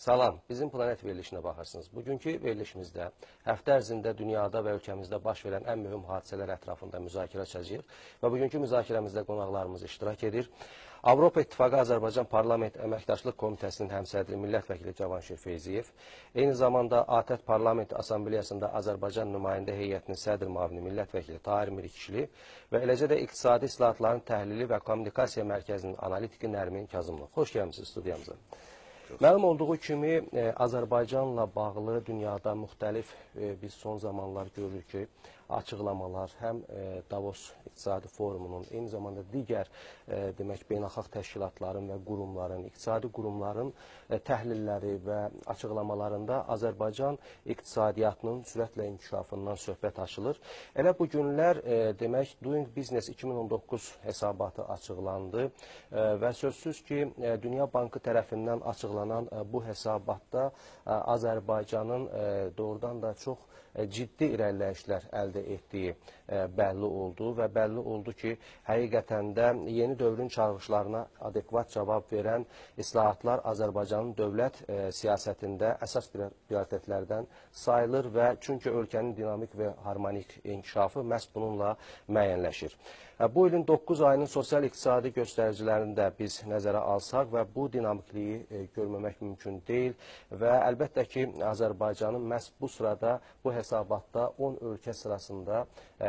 Salam, bizim planet verilişinə baxırsınız. Bugünkü verilişimizdə həftə ərzində dünyada və ölkəmizdə baş verən ən mühüm hadisələr ətrafında müzakirə çəkir və bugünkü müzakirəmizdə qonaqlarımız iştirak edir. Avropa İttifaqı Azərbaycan Parlament Əməkdaşlıq Komitəsinin həmsədri millət vəkili Cavanşir Feyziyev, eyni zamanda ATƏT Parlament Assambleyasında Azərbaycan nümayəndə heyətinin sədr müavini millət vəkili Tahir Mirikişli və eləcə də İqtisadi İslahatların Təhlili və Kommunikasiya Mərkəzinin analitiki Nərmin Kazımlı. Xoş gəlmişsiniz studiyamıza. Məlum olduğu kimi Azərbaycanla bağlı dünyada müxtəlif biz son zamanlar görürük ki, açıqlamalar həm Davos İqtisadi Forumunun, eyni zamanda digər demək beynəlxalq təşkilatların və qurumların, iqtisadi qurumların təhlilləri və açıqlamalarında Azərbaycan iqtisadiyyatının sürətlə inkişafından söhbət açılır. Elə bu günlər demək Doing Business 2019 hesabatı açıqlandı və sözsüz ki, Dünya Bankı tərəfindən açıqlanan bu hesabatda Azərbaycanın doğrudan da çox ciddi irəliləyişlər əldə etdiyi bəlli oldu və bəlli oldu ki, həqiqətən də yeni dövrün çağırışlarına adekvat cavab verən islahatlar Azərbaycanın dövlət siyasətində əsas prioritetlərdən sayılır və çünki ölkənin dinamik və harmonik inkişafı məhz bununla müəyyənləşir. Bu ilin 9 ayının sosial-iqtisadi göstəricilərini də biz nəzərə alsaq və bu dinamikliyi görməmək mümkün deyil və əlbəttə ki, Azərbaycanın məhz bu sırada, bu hesabatda 10 ölkə sırasında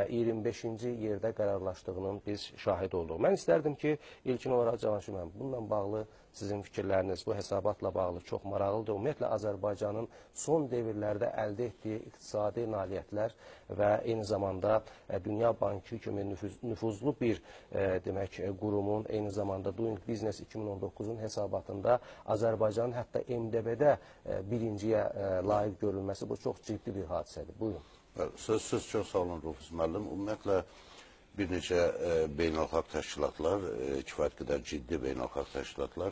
25-ci yerdə qərarlaşdığının biz şahid olduq. Mən istərdim ki, ilkin olaraq Cavanşir müəllim, bununla bağlı sizin fikirləriniz bu hesabatla bağlı çox maraqlıdır. Ümumiyyətlə, Azərbaycanın son devirlərdə əldə etdiyi iqtisadi nailiyyətlər və eyni zamanda Dünya Bankı kimi nüfuzlu bir demək qurumun, eyni zamanda Doing Business 2019-un hesabatında Azərbaycanın hətta MDB-də birinciyə layiq görülməsi bu çox ciddi bir hadisədir. Buyurun. Sözsüz çox sağ olun Rufus müəllim. Ümumiyyətlə, bir neçə beynəlxalq təşkilatlar, kifayət qədər ciddi beynəlxalq təşkilatlar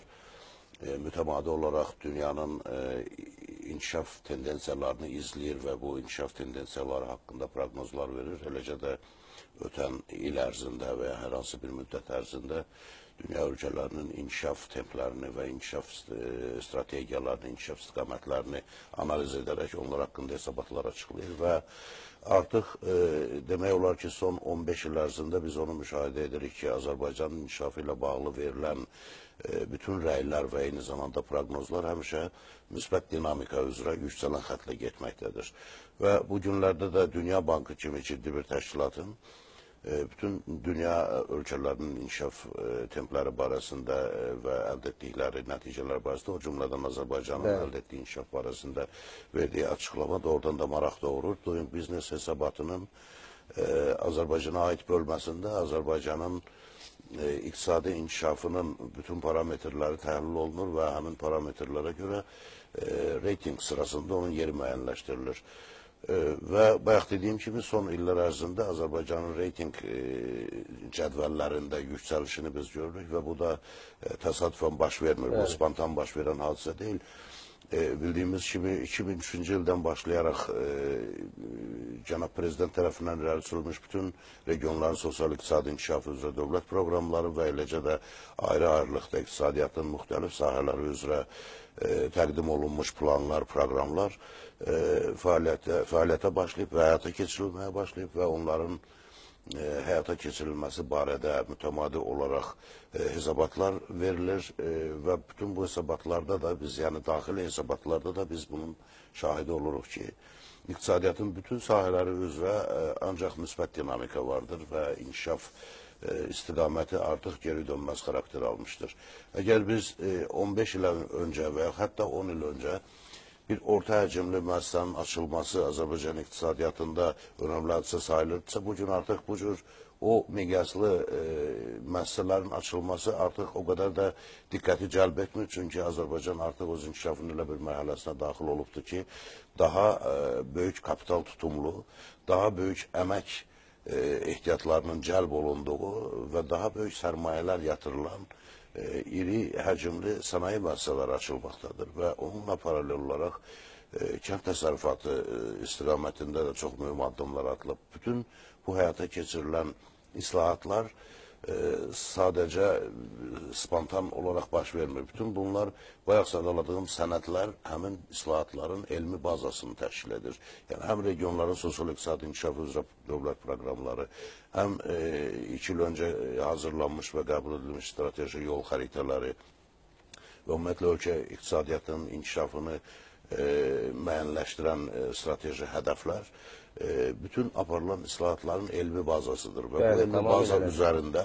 mütəmadi olaraq dünyanın inkişaf tendensiyalarını izləyir və bu inkişaf tendensiyaları haqqında proqnozlar verir. Eləcə də ötən il ərzində və ya hər hansı bir müddət ərzində dünya ölkələrinin inkişaf templərini və inkişaf strategiyalarını, inkişaf istiqamətlərini analiz edərək onlar haqqında hesabatlar açıqlayır və artıq demək olar ki, son 15 il ərzində biz onu müşahidə edirik ki, Azərbaycanın inkişafı ilə bağlı verilən bütün rəylər və eyni zamanda proqnozlar həmişə müsbət dinamika üzrə yüksələn xətlə getməkdədir. Və bu günlərdə də Dünya Bankı kimi ciddi bir təşkilatın bütün dünya ölkələrinin inkişaf templəri barəsində və əldə etdikləri nəticələr barəsində, o cümlədən Azərbaycanın əldə etdiyi inkişaf barəsində verdiyi açıqlama doğrudan da maraq doğurur. Doing Business hesabatının Azərbaycana aid bölməsində Azərbaycanın iqtisadi inkişafının bütün parametrləri təhlil olunur və həmin parametrlərə görə reyting sırasında onun yeri müəyyənləşdirilir. Və bayaq dediyim kimi son illər ərzində Azərbaycanın reyting cədvəllərində yüksəlişini biz görürük və bu da təsadüfən baş vermir, bu spontan baş verən hadisə deyil. Bildiyimiz kimi 2003-cü ildən başlayaraq Cənab Prezident tərəfindən irəli sürülmüş bütün regionların sosial-iqtisadi inkişafı üzrə dövlət proqramları və eləcə də ayrı-ayrılıqda iqtisadiyyatın müxtəlif sahələri üzrə təqdim olunmuş planlar, proqramlar fəaliyyətə başlayıb və həyata keçirilməyə başlayıb və onların həyata keçirilməsi barədə mütəmadi olaraq hesabatlar verilir və bütün bu hesabatlarda da biz, yəni daxili hesabatlarda da biz bunun şahidi oluruq ki, iqtisadiyyatın bütün sahələri üzrə ancaq müsbət dinamika vardır və inkişaf istiqaməti artıq geri dönməz xarakter almışdır. Əgər biz 15 il öncə və ya hətta 10 il öncə bir orta həcmli müəssisənin açılması Azərbaycan iqtisadiyyatında önəmli hadisə sayılırdısa, bugün artıq bu cür o miqyaslı müəssisələrin açılması artıq o qədər də diqqəti cəlb etmir. Çünki Azərbaycan artıq öz inkişafının elə bir mərhələsinə daxil olubdur ki, daha böyük kapital tutumlu, daha böyük əmək ehtiyatlarının cəlb olunduğu və daha böyük sərmayələr yatırılan iri həcmli sənaye müəssisələri açılmaqdadır və onunla paralel olaraq kənd təsərrüfatı istiqamətində də çox mühüm addımlar atılıb. Bütün bu həyata keçirilən islahatlar sadəcə spontan olaraq baş vermir. Bütün bunlar bayaq sadaladığım sənədlər həmin islahatların elmi bazasını təşkil edir. Yəni, həm regionların sosial-iqtisadi inkişafı üzrə dövlət proqramları, həm 2 il öncə hazırlanmış və qəbul edilmiş strateji yol xəritələri və ümumiyyətlə ölkə iqtisadiyyatının inkişafını müəyyənləşdirən strateji hədəflər bütün aparılan islahatların elmi bazasıdır və bu elmi baza üzərində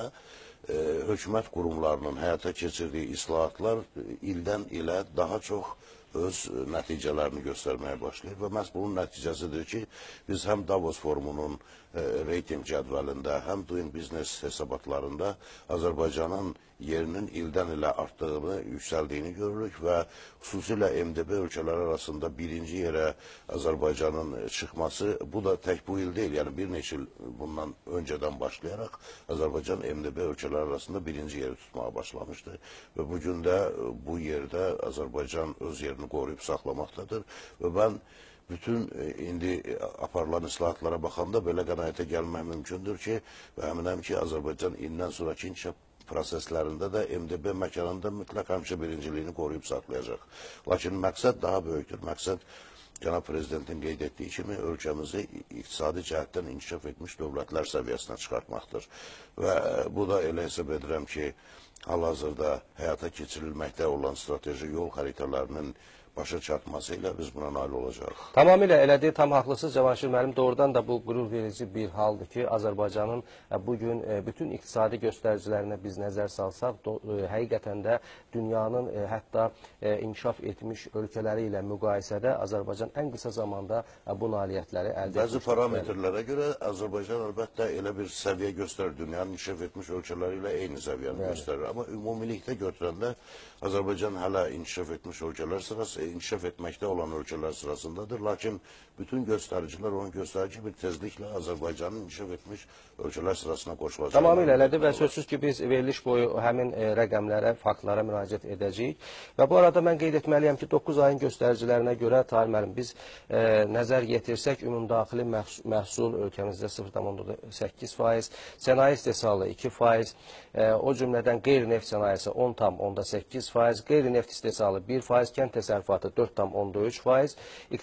hökumət qurumlarının həyata keçirdiyi islahatlar ildən ilə daha çox öz nəticələrini göstərməyə başlayır və məhz bunun nəticəsidir ki, biz həm Davos forumunun reyting cədvəlində, həm Doing Business hesabatlarında Azərbaycanın yerinin ildən ilə artdığını, yüksəldiyini görürük və xüsusilə MDB ölkələri arasında birinci yerə Azərbaycanın çıxması, bu da tək bu il deyil, yəni bir neçə il bundan öncədən başlayaraq Azərbaycan MDB ölkələri arasında birinci yeri tutmağa başlamışdı və bugün də bu yerdə Azərbaycan öz yerini qoruyub saxlamaqdadır və mən bütün indi aparılan islahatlara baxanda belə qənaətə gəlmək mümkündür ki, və əminəm ki, Azərbaycan indən sonraki inkişaf proseslərində də MDB məkanında mütləq həmişə birinciliyini qoruyub saxlayacaq. Lakin məqsəd daha böyükdür. Məqsəd Cənab Prezidentin qeyd etdiyi kimi ölkəmizi iqtisadi cəhətdən inkişaf etmiş dövlətlər səviyyəsinə çıxartmaqdır. Və bu da elə hesab edirəm ki, hal-hazırda həyata keçirilməkdə olan strateji yol xəritələrinin başa çatması ilə biz buna nail olacaq. Tamamilə elədir, tam haqlısınız Cavanşir müəllim. Doğrudan da bu qürur verici bir haldır ki, Azərbaycanın bugün bütün iqtisadi göstəricilərinə biz nəzər salsaq, həqiqətən də dünyanın hətta inkişaf etmiş ölkələri ilə müqayisədə Azərbaycan ən qısa zamanda bu nailiyyətləri əldə etmişdir. Bəzi parametrlərə görə Azərbaycan əlbəttə elə bir səviyyə göstərir, dünyanın inkişaf etmiş ölkələri ilə eyni səviyyəni göstərir. Amma ümumilikdə götürəndə Azərbaycan hələ inkişaf etmiş ölkələr sırası, inkişaf etməkdə olan ölkələr sırasındadır. Lakin bütün göstəricilər onun göstərici bir tezliklə Azərbaycanın inkişaf etmiş ölkələr sırasına qoşulacaq. Tamamilə elədir və sözsüz ki, biz veriliş boyu həmin rəqəmlərə, faktlara müraciət edəcəyik. Və bu arada mən qeyd etməliyəm ki, 9 ayın göstəricilərinə görə, Tahir müəllim, biz nəzər yetirsək, ümumdaxili məhsul ölkəmizdə 0,8%, sənaye istehsalı 2%, o cümlədən qeyri-neft sənayesi 10,8%, qeyri-neft istehsalı 1%, kənd təsərrüfatı 4,3%,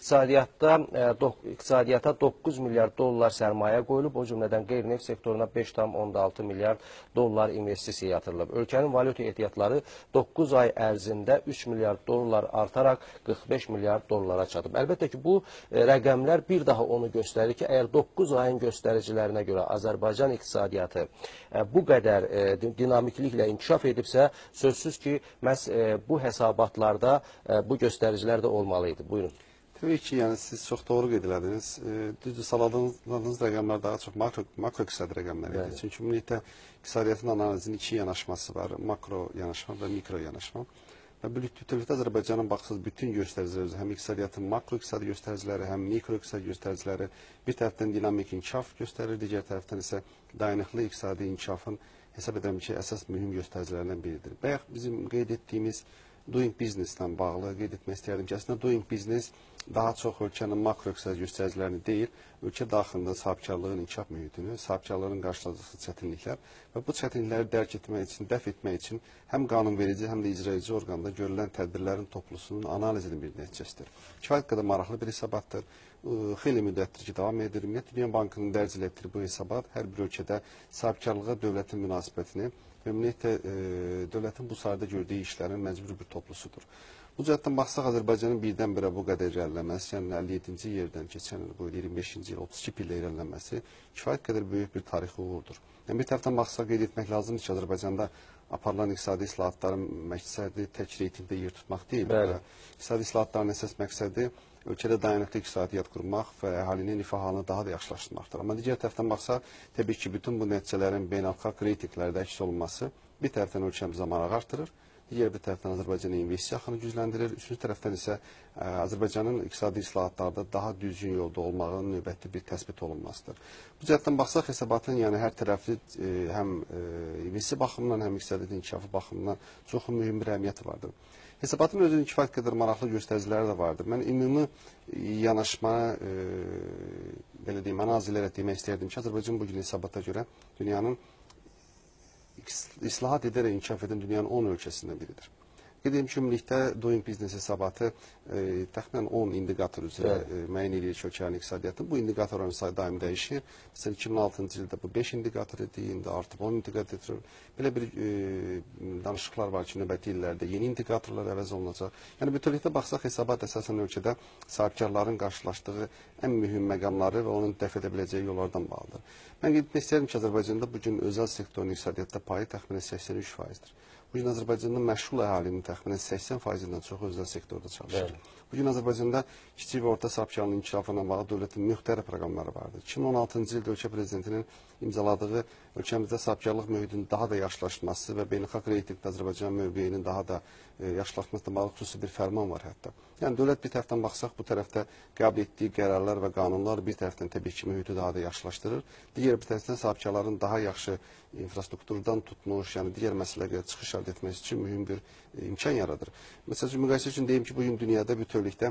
iqtisadiyyata 9 milyard dollar sərmayə qoyulub, o cümlədən qeyri-neft sektoruna 5,6 milyard dollar investisiya yatırılıb. Ölkənin valyuta ehtiyatları 9 ay ərzində 3 milyard dollar artaraq 45 milyard dollara çatıb. Əlbəttə ki, bu rəqəmlər bir daha onu göstərir ki, əgər 9 ayın göstəricilərinə görə Azərbaycan iqtisadiyyatı bu qədər dinamikliklə inkişaf edibsə, sözsüz ki, məhz bu hesabatlarda bu göstəricilər də olmalıydı. Buyurun. Təbii ki, yəni siz çox doğru qeyd elədiniz. Düzdür, saladığınız rəqəmlər daha çox makro iqtisadi rəqəmlər idi. Çünki ümumiyyətlə iqtisadiyyatın analizinin iki yanaşması var. Makro yanaşma və mikro yanaşma. Və bütövlükdə Azərbaycanın baxsız bütün göstəriciləri, həm iqtisadiyyatın makro iqtisadi göstəriciləri, həm mikro iqtisadi göstəriciləri bir tərəfdən dinamik inkişaf göstərir, digər tərəfdən isə dayanıqlı iqtisadi inkişafın hesab edirəm ki, əsas mühüm göstəricilərindən biridir. Bayaq bizim qeyd etdiyimiz Doing Business-lə bağlı qeyd etmək istəyərdim ki, əslində Doing Business daha çox ölkənin makro iqtisadi göstəricilərini deyil, ölkə daxilində sahibkarlığın inkişaf mühitini, sahibkarlığın qarşıladığı çətinliklər və bu çətinlikləri dərk etmək üçün, dəf etmək üçün həm qanunverici, həm də icraedici orqanda görülən tədbirlərin toplusunun analizinin bir nəticəsidir. Kifayət qədər maraqlı bir hesabatdır. Xeyli müddətdir ki, davam edir. Ümumiyyətlə, Dünya Bankının dərc etdiyi bu hesabat hər bir ölkədə sahibkarlığa dövlətin münasibətini və ümumiyyətlə dövlətin bu sahədə gördüyü işlərin məcburi bir toplusudur. Bu cəhətdən baxsaq, Azərbaycanın birdən-birə bu qədər irəliləməsi, yəni 57-ci yerdən keçən il, bu 25-ci il, 32 pillə irəliləməsi kifayət qədər böyük bir tarixi uğurdur. Yəni, bir tərəfdən baxsaq, qeyd etmək lazımdır ki, Azərbaycanda aparılan iqtisadi islahatların məqsədi tək reytingdə yer tutmaq deyil. İqtisadi islahatların əsas məqsədi ölkədə dayanıqlı iqtisadiyyat qurmaq və əhalinin rifah halını daha da yaxşılaşdırmaqdır. Amma digər tərəfdən baxsaq, təbii ki, bütün bu nəticələrin beynəlxalq reytinglərdə əks olunması bir tərəfdən ölkəmizə maraq artırır, digər bir tərəfdən Azərbaycana investisiya axını gücləndirir, üçüncü tərəfdən isə Azərbaycanın iqtisadi islahatlarda daha düzgün yolda olmağının növbəti bir təsbit olunmasıdır. Bu cəhətdən baxsaq, hesabatın yəni hər tərəfli həm investisiya baxımından, həm iqtisadi inkişafı baxımından çox mühüm bir əhəmiyyəti vardır. Hesabatın özünün kifayət qədər maraqlı göstəriciləri də vardır. Mən ümumi yanaşma, belə deyim, analiz ilə demək istəyirdim ki, Azərbaycan bugün hesabata görə dünyanın islahat edərək inkişaf edən dünyanın 10 ölkəsindən biridir. Qeyd edim ki, ümumilikdə Doing Business hesabatı təxminən 10 indikator üzrə müəyyən edir ki, ölkələrin iqtisadiyyatı. Bu indikatorların sayı daim dəyişir. Məsələn, 2006-cı ildə bu 5 indikator idi, indi artıq 10 indikator. Belə bir danışıqlar var ki, növbəti illərdə yeni indikatorlar əvəz olunacaq. Yəni, bütövlükdə baxsaq, hesabat əsasən ölkədə sahibkarların qarşılaşdığı ən mühüm məqamları və onun dəf edə biləcəyi yollardan bağlıdır. Mən qeyd etmək istəyirəm ki, Azərbaycanda bugün özəl sektorun iqtisadiyyatda payı təxminən 83%-dir. Bugün Azərbaycanda məşğul əhalinin təxminən 80%-dən çoxu özəl sektorda çalışır. Bugün Azərbaycanda kiçik və orta sahibkarlığın inkişafı ilə bağlı dövlətin müxtəlif proqramları vardır. 2016-cı ildə ölkə prezidentinin imzaladığı ölkəmizdə sahibkarlıq mühitinin daha da yaxşılaşması və beynəlxalq reytingdə Azərbaycan mövqeyinin daha da yaxşılaşmasına bağlı xüsusi bir fərman var hətta. Yəni dövlət bir tərəfdən baxsaq, bu tərəfdə qəbul etdiyi qərarlar və qanunlar bir tərəfdən təbii ki, mühiti daha da yaxşılaşdırır. Digər bir tərəfdən sahibkarların daha yaxşı infrastrukturdan tutmuş, yəni digər məsələlərə çıxış əldə etməsi üçün mühüm bir imkan yaradır. Məsələn, müqayisə üçün deyim ki, bugün dünyada bütövlükdə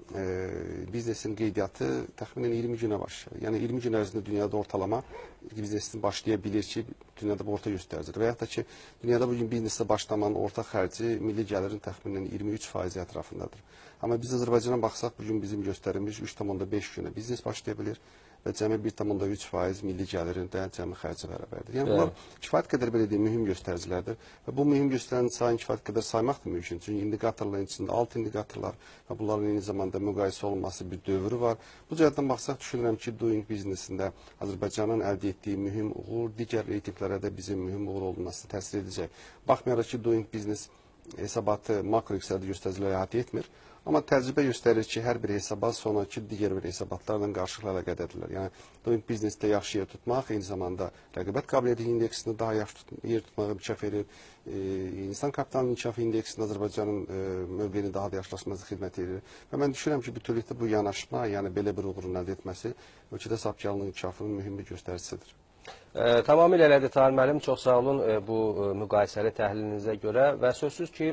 biznesin qeydiyyatı təxminən 20 günə başlayır. Yəni 20 gün ərzində dünyada ortalama biznesin başlaya bilir ki, dünyada bu orta göstəricidir. Və yaxud da ki, dünyada bugün biznesdə başlamanın orta xərci milli gəlirin təxminən 23% ətrafındadır. Amma biz Azərbaycana baxsaq, bugün bizim göstərimiz 3,5 günə biznes başlaya bilir və cəmi 1,3% milli gəlirində cəmi xərci bərabərdir. Yəni bunlar kifayət qədər belə deyim, mühüm göstəricilərdir və bu mühüm göstəricinin sayını kifayət qədər saymaq da mümkün. Çünki indikatorların içində alt indikatorlar və bunların eyni zamanda müqayisə olunması bir dövrü var. Bu cəhətdən baxsaq, düşünürəm ki, Doing Business-ində Azərbaycanın əldə etdiyi mühüm uğur digər reytinglərə də bizim mühüm uğur olması təsir edəcək. Baxmayaraq ki, Doing Business hesabatı makro iqtisadi göstəriciləri əhatə etmir. Amma təcrübə göstərir ki, hər bir hesabat sonraki digər bir hesabatlarla qarşılıqlı əlaqədədirlər. Yəni, Doing Business-də yaxşı yer tutmaq, eyni zamanda rəqabət qabiliyyəti indeksində daha yaxşı yer tutmağa inkişaf edir. İnsan kapitalının inkişaf indeksində Azərbaycanın mövqeyinin daha da yaxşılaşması xidmət edir. Və mən düşünürəm ki, bütövlükdə bu yanaşma, yəni belə bir uğurun əldə etməsi ölkədə sahibkarlığın inkişafının mühüm bir göstəricisidir. Tamamilə elədir, Tahir müəllim, çox sağ olun bu müqayisəli təhlilinizə görə və sözsüz ki,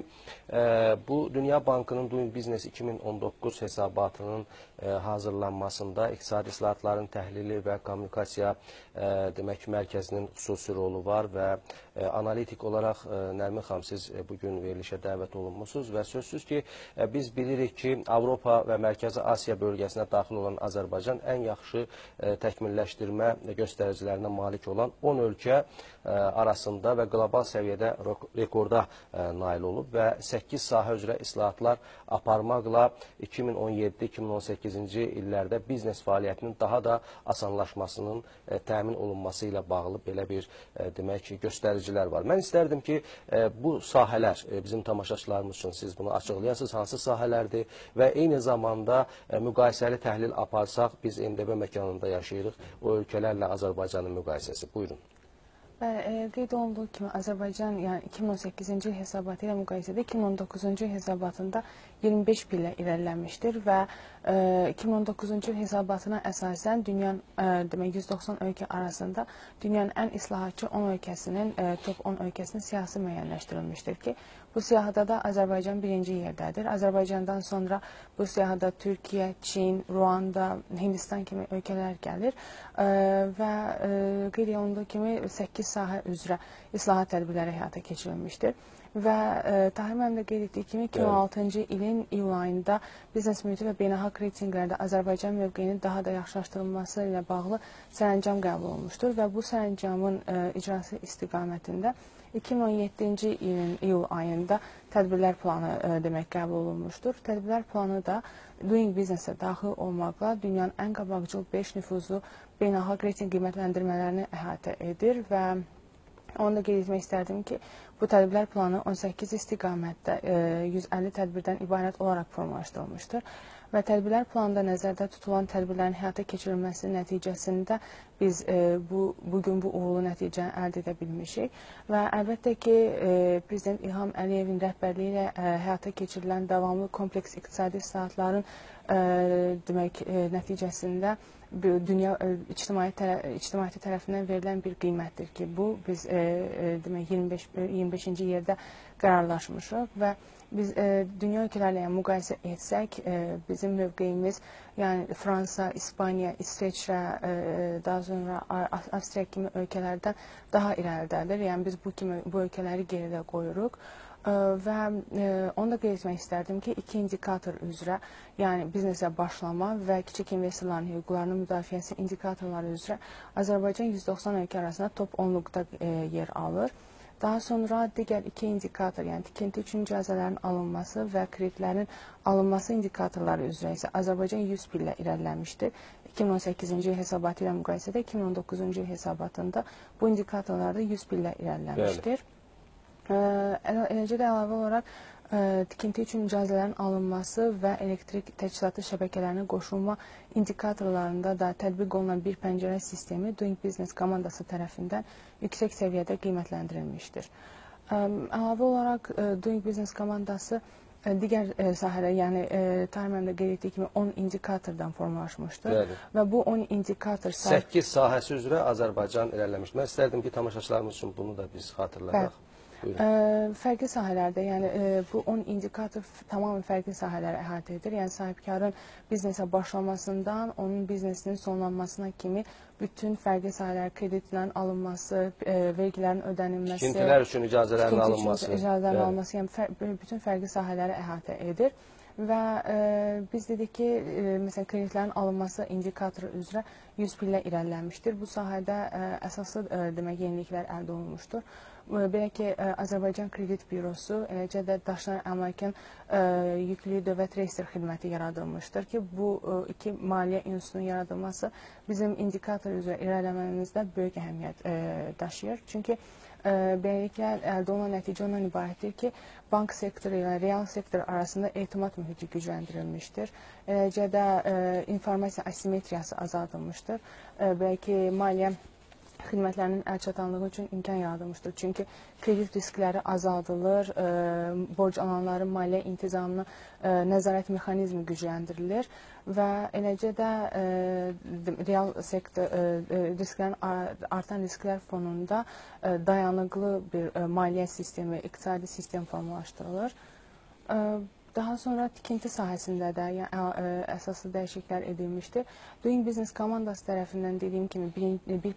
bu Dünya Bankının Doing Business 2019 hesabatının hazırlanmasında iqtisadi islahatların təhlili və kommunikasiya demək mərkəzinin xüsusi rolu var və analitik olaraq Nərmin xanım, siz bugün verilişə dəvət olunmusunuz və sözsüz ki, biz bilirik ki, Avropa və Mərkəzi Asiya bölgəsinə daxil olan Azərbaycan ən yaxşı təkmilləşdirmə göstəricilərinə malik olan 10 ölkə arasında və qlobal səviyyədə rekorda nail olub və 8 sahə üzrə islahatlar aparmaqla 2017-2018-ci illərdə biznes fəaliyyətinin daha da asanlaşmasının təmin olunması ilə bağlı belə bir demək göstəricilər var. Mən istərdim ki, bu sahələr bizim tamaşaçılarımız üçün siz bunu açıqlayasınız, hansı sahələrdir və eyni zamanda müqayisəli təhlil aparsaq, biz MDB məkanında yaşayırıq, o ölkələrlə Azərbaycanın müqayisəsi. Buyurun. Qeyd olunduğu kimi Azərbaycan yəni 2018-ci il hesabatı ilə müqayisədə 2019-cu il hesabatında 25 pillə irəlilənmişdir və 2019-cu il hesabatına əsasən dünyanın demək 190 ölkə arasında dünyanın ən islahatçı 10 ölkəsinin top 10 ölkəsinin siyahısı müəyyənləşdirilmişdir ki, bu siyahıda da Azərbaycan birinci yerdədir. Azərbaycandan sonra bu siyahıda Türkiyə, Çin, Ruanda, Hindistan kimi ölkələr gəlir və qeyd olunduğu kimi 8 sahə üzrə islahat tədbirləri həyata keçirilmişdir. Və Tahir müəllim də qeyd etdiyi kimi 2016-cı ilin iyul ayında biznes mühiti və beynəlxalq reytinqlərdə Azərbaycan mövqeyinin daha da yaxşılaşdırılması ilə bağlı sərəncam qəbul olunmuşdur və bu sərəncamın icrası istiqamətində 2017-ci ilin iyul ayında tədbirlər planı demək qəbul olunmuşdur. Tədbirlər planı da Doing Business-ə daxil olmaqla dünyanın ən qabaqcıl 5 nüfuzlu beynəlxalq reytinq qiymətləndirmələrini əhatə edir və onu da qeyd etmək istərdim ki, bu tədbirlər planı 18 istiqamətdə 150 tədbirdən ibarət olaraq formalaşdırılmışdır. Və tədbirlər planında nəzərdə tutulan tədbirlərin həyata keçirilməsi nəticəsində biz bugün bu uğurlu nəticəni əldə edə bilmişik. Və əlbəttə ki, Prezident İlham Əliyevin rəhbərliyi ilə həyata keçirilən davamlı kompleks iqtisadi islahatların demək nəticəsində dünya ictimaiyyəti tərəfindən verilən bir qiymətdir ki, bu biz demək 25-ci yerdə qərarlaşmışıq və biz dünya ölkələrlə müqayisə etsək, bizim mövqeyimiz yəni Fransa, İspaniya, İsveçrə, daha sonra Avstriya kimi ölkələrdən daha irəlidədir. Yəni biz bu ölkələri geridə qoyuruq. Və onu da qeyd etmək istərdim ki, iki indikator üzrə, yəni biznesə başlama və kiçik investorların hüquqlarının müdafiəsi indikatorları üzrə Azərbaycan 190 ölkə arasında top 10-luqda yer alır. Daha sonra digər iki indikator, yəni tikinti üçün icazələrin alınması və kreditlərin alınması indikatorları üzrə isə Azərbaycan 100 pillə irəliləmişdir. 2018-ci il hesabatı ilə müqayisədə 2019-cu il hesabatında bu indikatorlarda 100 pillə irəliləmişdir. Eləcə də əlavə olaraq tikinti üçün icazələrin alınması və elektrik təchizatı şəbəkələrinə qoşulma indikatorlarında da tətbiq olunan bir pəncərə sistemi Doing Business komandası tərəfindən yüksək səviyyədə qiymətləndirilmişdir. Əlavə olaraq Doing Business komandası digər sahələr, yəni Tahir müəllim də qeyd etdiyi kimi 10 indikatordan formalaşmışdır və bu 10 indikator 8 sahəsi üzrə Azərbaycan irəliləmişdir. Mən istərdim ki, tamaşaçılarımız üçün bunu da biz xatırlayaq. Fərqli sahələrdə, yəni bu 10 indikator tamamilə fərqli sahələri əhatə edir. Yəni sahibkarın biznesə başlamasından onun biznesinin sonlanmasına kimi bütün fərqli sahələr, kreditlərin alınması, vergilərin ödənilməsi, tikintilər üçün icazələrin alınması, yəni bütün fərqli sahələri əhatə edir. Və biz dedik ki, məsələn, kreditlərin alınması indikatoru üzrə 100 pillə irəlilənmişdir. Bu sahədə əsaslı demək yeniliklər əldə olunmuşdur. Belə ki, Azərbaycan Kredit Bürosu, eləcə də Daşnar Əmlakın yüklü dövlət reyestr xidməti yaradılmışdır ki, bu iki maliyyə institutunun yaradılması bizim indikator üzrə irəliləməmizdə böyük əhəmiyyət daşıyır. Çünki beləliklə əldə olunan nəticə ondan ibarətdir ki, bank sektoru ilə real sektor arasında etimad mühiti gücləndirilmişdir. Eləcə də informasiya asimetriyası azaldılmışdır. Belə ki, maliyyə xidmətlərinin əlçatanlığı üçün imkan yaradılmışdır. Çünki kredit riskləri azaldılır, borc alanların maliyyə intizamına nəzarət mexanizmi gücləndirilir və eləcə də real sektor artan risklər fonunda dayanıqlı bir maliyyə sistemi, iqtisadi sistem formalaşdırılır. Daha sonra tikinti sahəsində də əsaslı dəyişikliklər edilmişdir. Doing Business komandası tərəfindən dediyim kimi bir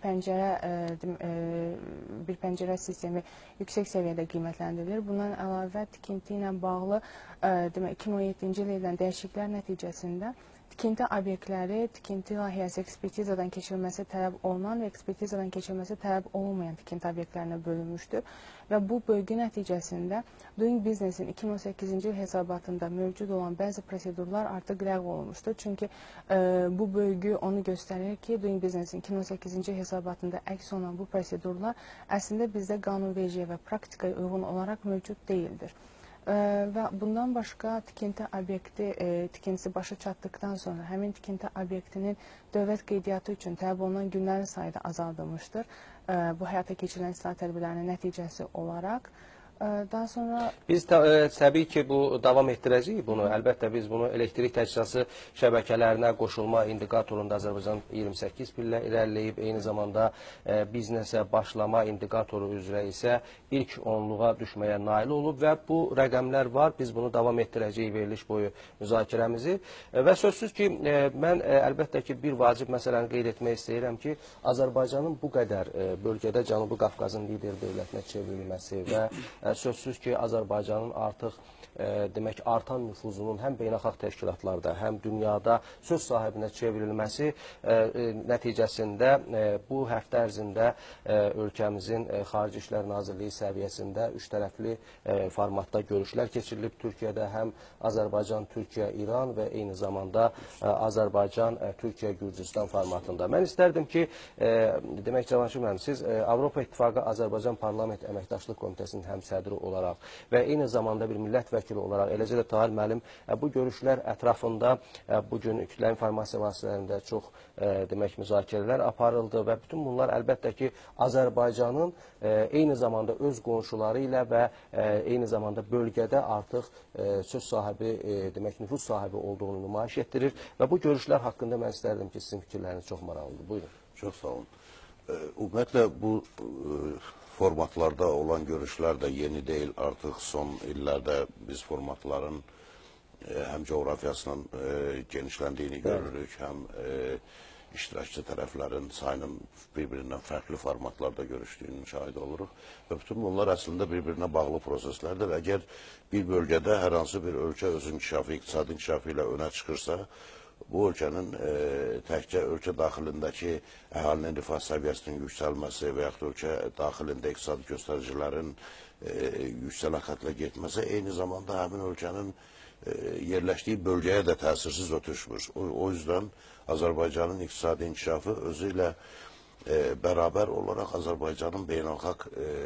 pəncərə sistemi yüksək səviyyədə qiymətləndirilir. Bundan əlavə tikinti ilə bağlı 2017-ci ildən dəyişikliklər nəticəsində tikinti obyektləri, tikinti layihəsi ekspertizadan keçirilməsi tələb olunan və ekspertizadan keçirilməsi tələb olunmayan tikinti obyektlərinə bölünmüşdür. Və bu bölgü nəticəsində Doing Business-in 2018-ci il hesabatında mövcud olan bəzi prosedurlar artıq ləğv olunmuşdur. Çünki bu bölgü onu göstərir ki, Doing Business-in 2018-ci il hesabatında əks olunan bu prosedurlar əslində bizdə qanunvericiliyə və praktikaya uyğun olaraq mövcud deyildir. Və bundan başqa tikinti obyekti tikintisi başa çatdıqdan sonra həmin tikinti obyektinin dövlət qeydiyyatı üçün tələb olunan günlərin sayı da azaldılmışdır. Bu həyata keçirilən islah tədbirlərinin nəticəsi olaraq. Daha sonra biz təbii ki, bu davam etdirəcəyik bunu. Əlbəttə biz bunu elektrik təchizatı şəbəkələrinə qoşulma indikatorunda Azərbaycan 28 pillə irəliləyib, eyni zamanda biznesə başlama indikatoru üzrə isə ilk 10-luğa düşməyə nail olub və bu rəqəmlər var. Biz bunu davam etdirəcəyik veriliş boyu müzakirəmizi və sözsüz ki, mən əlbəttə ki, bir vacib məsələni qeyd etmək istəyirəm ki, Azərbaycanın bu qədər bölgədə Cənubi Qafqazın lider dövlətinə çevrilməsi və sözsüz ki, Azərbaycanın artıq demək artan nüfuzunun həm beynəlxalq təşkilatlarda, həm dünyada söz sahibinə çevrilməsi nəticəsində bu həftə ərzində ölkəmizin Xarici İşlər Nazirliyi səviyyəsində üç tərəfli formatda görüşlər keçirilib. Türkiyədə həm Azərbaycan, Türkiyə, İran və eyni zamanda Azərbaycan, Türkiyə, Gürcüstan formatında. Mən istərdim ki, demək Cavanşir müəllim, siz Avropa İttifaqı Azərbaycan Parlament Əməkdaşlıq Komitəsinin həmsədri sədri olaraq və eyni zamanda bir millət vəkili olaraq, eləcə də Tahir müəllim, bu görüşlər ətrafında bugün kütləvi informasiya vasitələrində çox demək müzakirələr aparıldı və bütün bunlar əlbəttə ki, Azərbaycanın eyni zamanda öz qonşuları ilə və eyni zamanda bölgədə artıq söz sahibi, demək nüfuz sahibi olduğunu nümayiş etdirir və bu görüşlər haqqında mən istərdim ki, sizin fikirləriniz çox maraqlıdır. Buyurun. Çox sağ olun. Ümumiyyətlə, bu formatlarda olan görüşlər də yeni deyil. Artıq son illərdə biz formatların həm coğrafiyasının genişləndiyini görürük, həm iştirakçı tərəflərin sayının bir-birindən fərqli formatlarda görüşdüyünün şahidi oluruq. Və bütün bunlar əslində bir-birinə bağlı proseslərdir. Əgər bir bölgədə hər hansı bir ölkə özün inkişafı, iqtisadi inkişafı ilə önə çıxırsa, bu ölkənin təkcə ölkə daxilindəki əhalinin rifah səviyyəsinin yüksəlməsi və yaxud ölkə daxilində iqtisadi göstəricilərin yüksələn xətlə getməsi eyni zamanda həmin ölkənin yerləşdiyi bölgəyə də təsirsiz ötüşmür. O yüzden Azərbaycanın iqtisadi inkişafı özü ilə bərabər olaraq Azərbaycanın beynəlxalq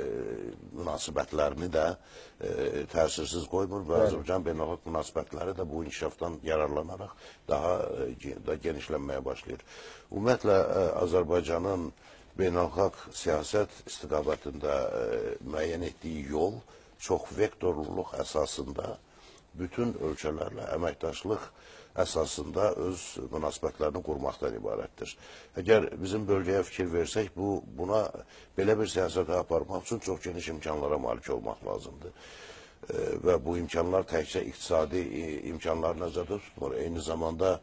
münasibətlərini də təsirsiz qoymur və Azərbaycan beynəlxalq münasibətləri də bu inkişafdan yararlanaraq daha da genişlənməyə başlayır. Ümumiyyətlə, Azərbaycanın beynəlxalq siyasət istiqamətində müəyyən etdiyi yol çox vektorluluq əsasında bütün ölkələrlə əməkdaşlıq əsasında öz münasibətlərini qurmaqdan ibarətdir. Əgər bizim bölgəyə fikir versək, buna belə bir siyasətə aparmaq üçün çox geniş imkanlara malik olmaq lazımdır. Və bu imkanlar təkcə iqtisadi imkanlar nəzərdə tutmur. Eyni zamanda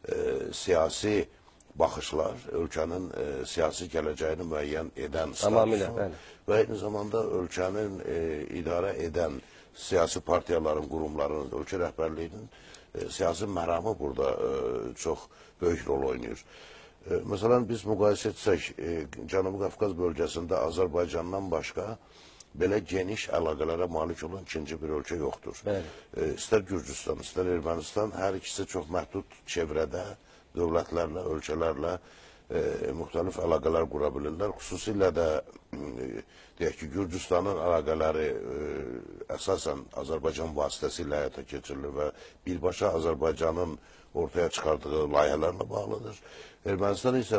siyasi baxışlar, ölkənin siyasi gələcəyini müəyyən edən statusu və eyni zamanda ölkənin idarə edən siyasi partiyaların, qurumların, ölkə rəhbərliyinin siyasi məramı burada çox böyük rol oynayır. Məsələn, biz müqayisə etsək, Cənubi Qafqaz bölgəsində Azərbaycandan başqa belə geniş əlaqələrə malik olan ikinci bir ölkə yoxdur. İstər Gürcüstan, istər Ermənistan, hər ikisi çox məhdud çevrədə dövlətlərlə, ölkələrlə müxtəlif əlaqələr qura bilirlər. Xüsusilə də deyək ki, Gürcüstanın əlaqələri əsasən Azərbaycan vasitəsilə həyata keçirilir və birbaşa Azərbaycanın ortaya çıxardığı layihələrlə bağlıdır. Ermənistan isə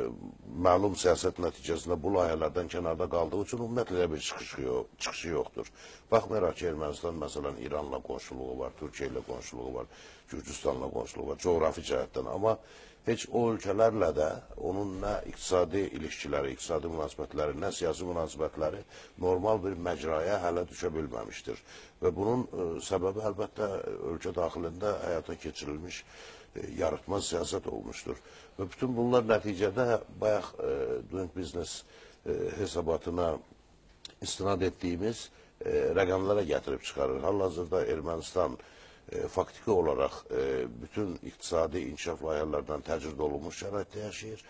məlum siyasət nəticəsində bu layihələrdən kənarda qaldığı üçün ümumiyyətlə bir çıxışı yoxdur. Baxmayaraq ki, Ermənistan məsələn İranla qonşuluğu var, Türkiyə ilə qonşuluğu var, Gürcüstanla qonşuluğu var, coğrafi cəhətdən. Amma heç o ölkələrlə də onun nə iqtisadi ilişkiləri, iqtisadi münasibətləri, nə siyasi münasibətləri normal bir məcraya hələ düşə bilməmişdir. Və bunun səbəbi əlbəttə ölkə daxilində həyata keçirilmiş yaratmaz siyasət olmuşdur. Və bütün bunlar nəticədə bayaq Doing Business hesabatına istinad etdiyimiz rəqəmlərə gətirib çıxarır. Hal-hazırda Ermənistan faktiki olaraq bütün iqtisadi inkişaf layihələrdən təcrid olunmuş şəraitdə yaşayır.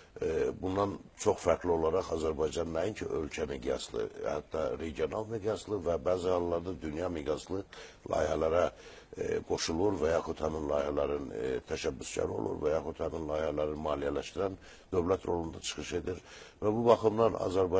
Bundan çox fərqli olaraq Azərbaycan nəinki ölkə miqyaslı, hətta regional miqyaslı və bəzi hallarda dünya miqyaslı layihələrə qoşulur və yaxud həmin layihələrin təşəbbüskarı olur və yaxud həmin layihələrin maliyyələşdirən dövlət rolunda çıxış edir. Və bu baxımdan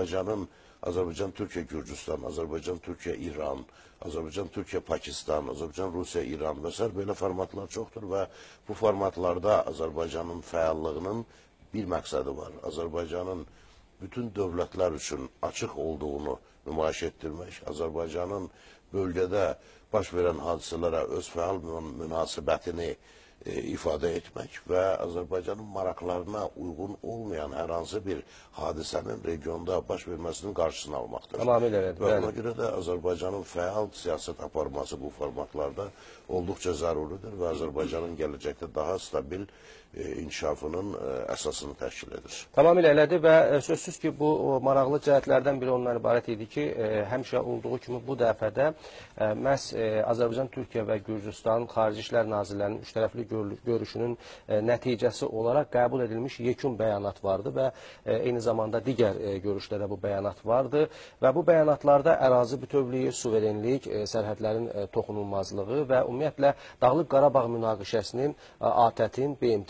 Azərbaycan, Türkiyə, Gürcüstan, Azərbaycan, Türkiyə, İran, Azərbaycan, Türkiyə, Pakistan, Azərbaycan, Rusiya, İran və s. belə formatlar çoxdur və bu formatlarda Azərbaycanın fəallığının bir məqsədi var. Azərbaycanın bütün dövlətlər üçün açıq olduğunu nümayiş etdirmək, Azərbaycanın bölgədə baş verən hadisələrə öz fəal münasibətini ifadə etmək və Azərbaycanın maraqlarına uyğun olmayan hər hansı bir hadisənin regionda baş verməsinin qarşısını almaqdır. Və buna görə də Azərbaycanın fəal siyasət aparması bu formatlarda olduqca zəruridir və Azərbaycanın gələcəkdə daha stabil inkişafının əsasını təşkil edir. Tamamilə elədir və sözsüz ki, bu maraqlı cəhətlərdən biri ondan ibarət idi ki, həmişə olduğu kimi bu dəfədə məhz Azərbaycan, Türkiyə və Gürcüstan Xarici İşlər Nazirlərinin üçtərəfli görüşünün nəticəsi olaraq qəbul edilmiş yekun bəyanat vardı və eyni zamanda digər görüşlərdə bu bəyanat vardı və bu bəyanatlarda ərazi bütövlüyü, suverenlik, sərhədlərin toxunulmazlığı və ümumiyyətlə Dağlıq Qarabağ münaqişəsinin ATƏT-in, BMT-in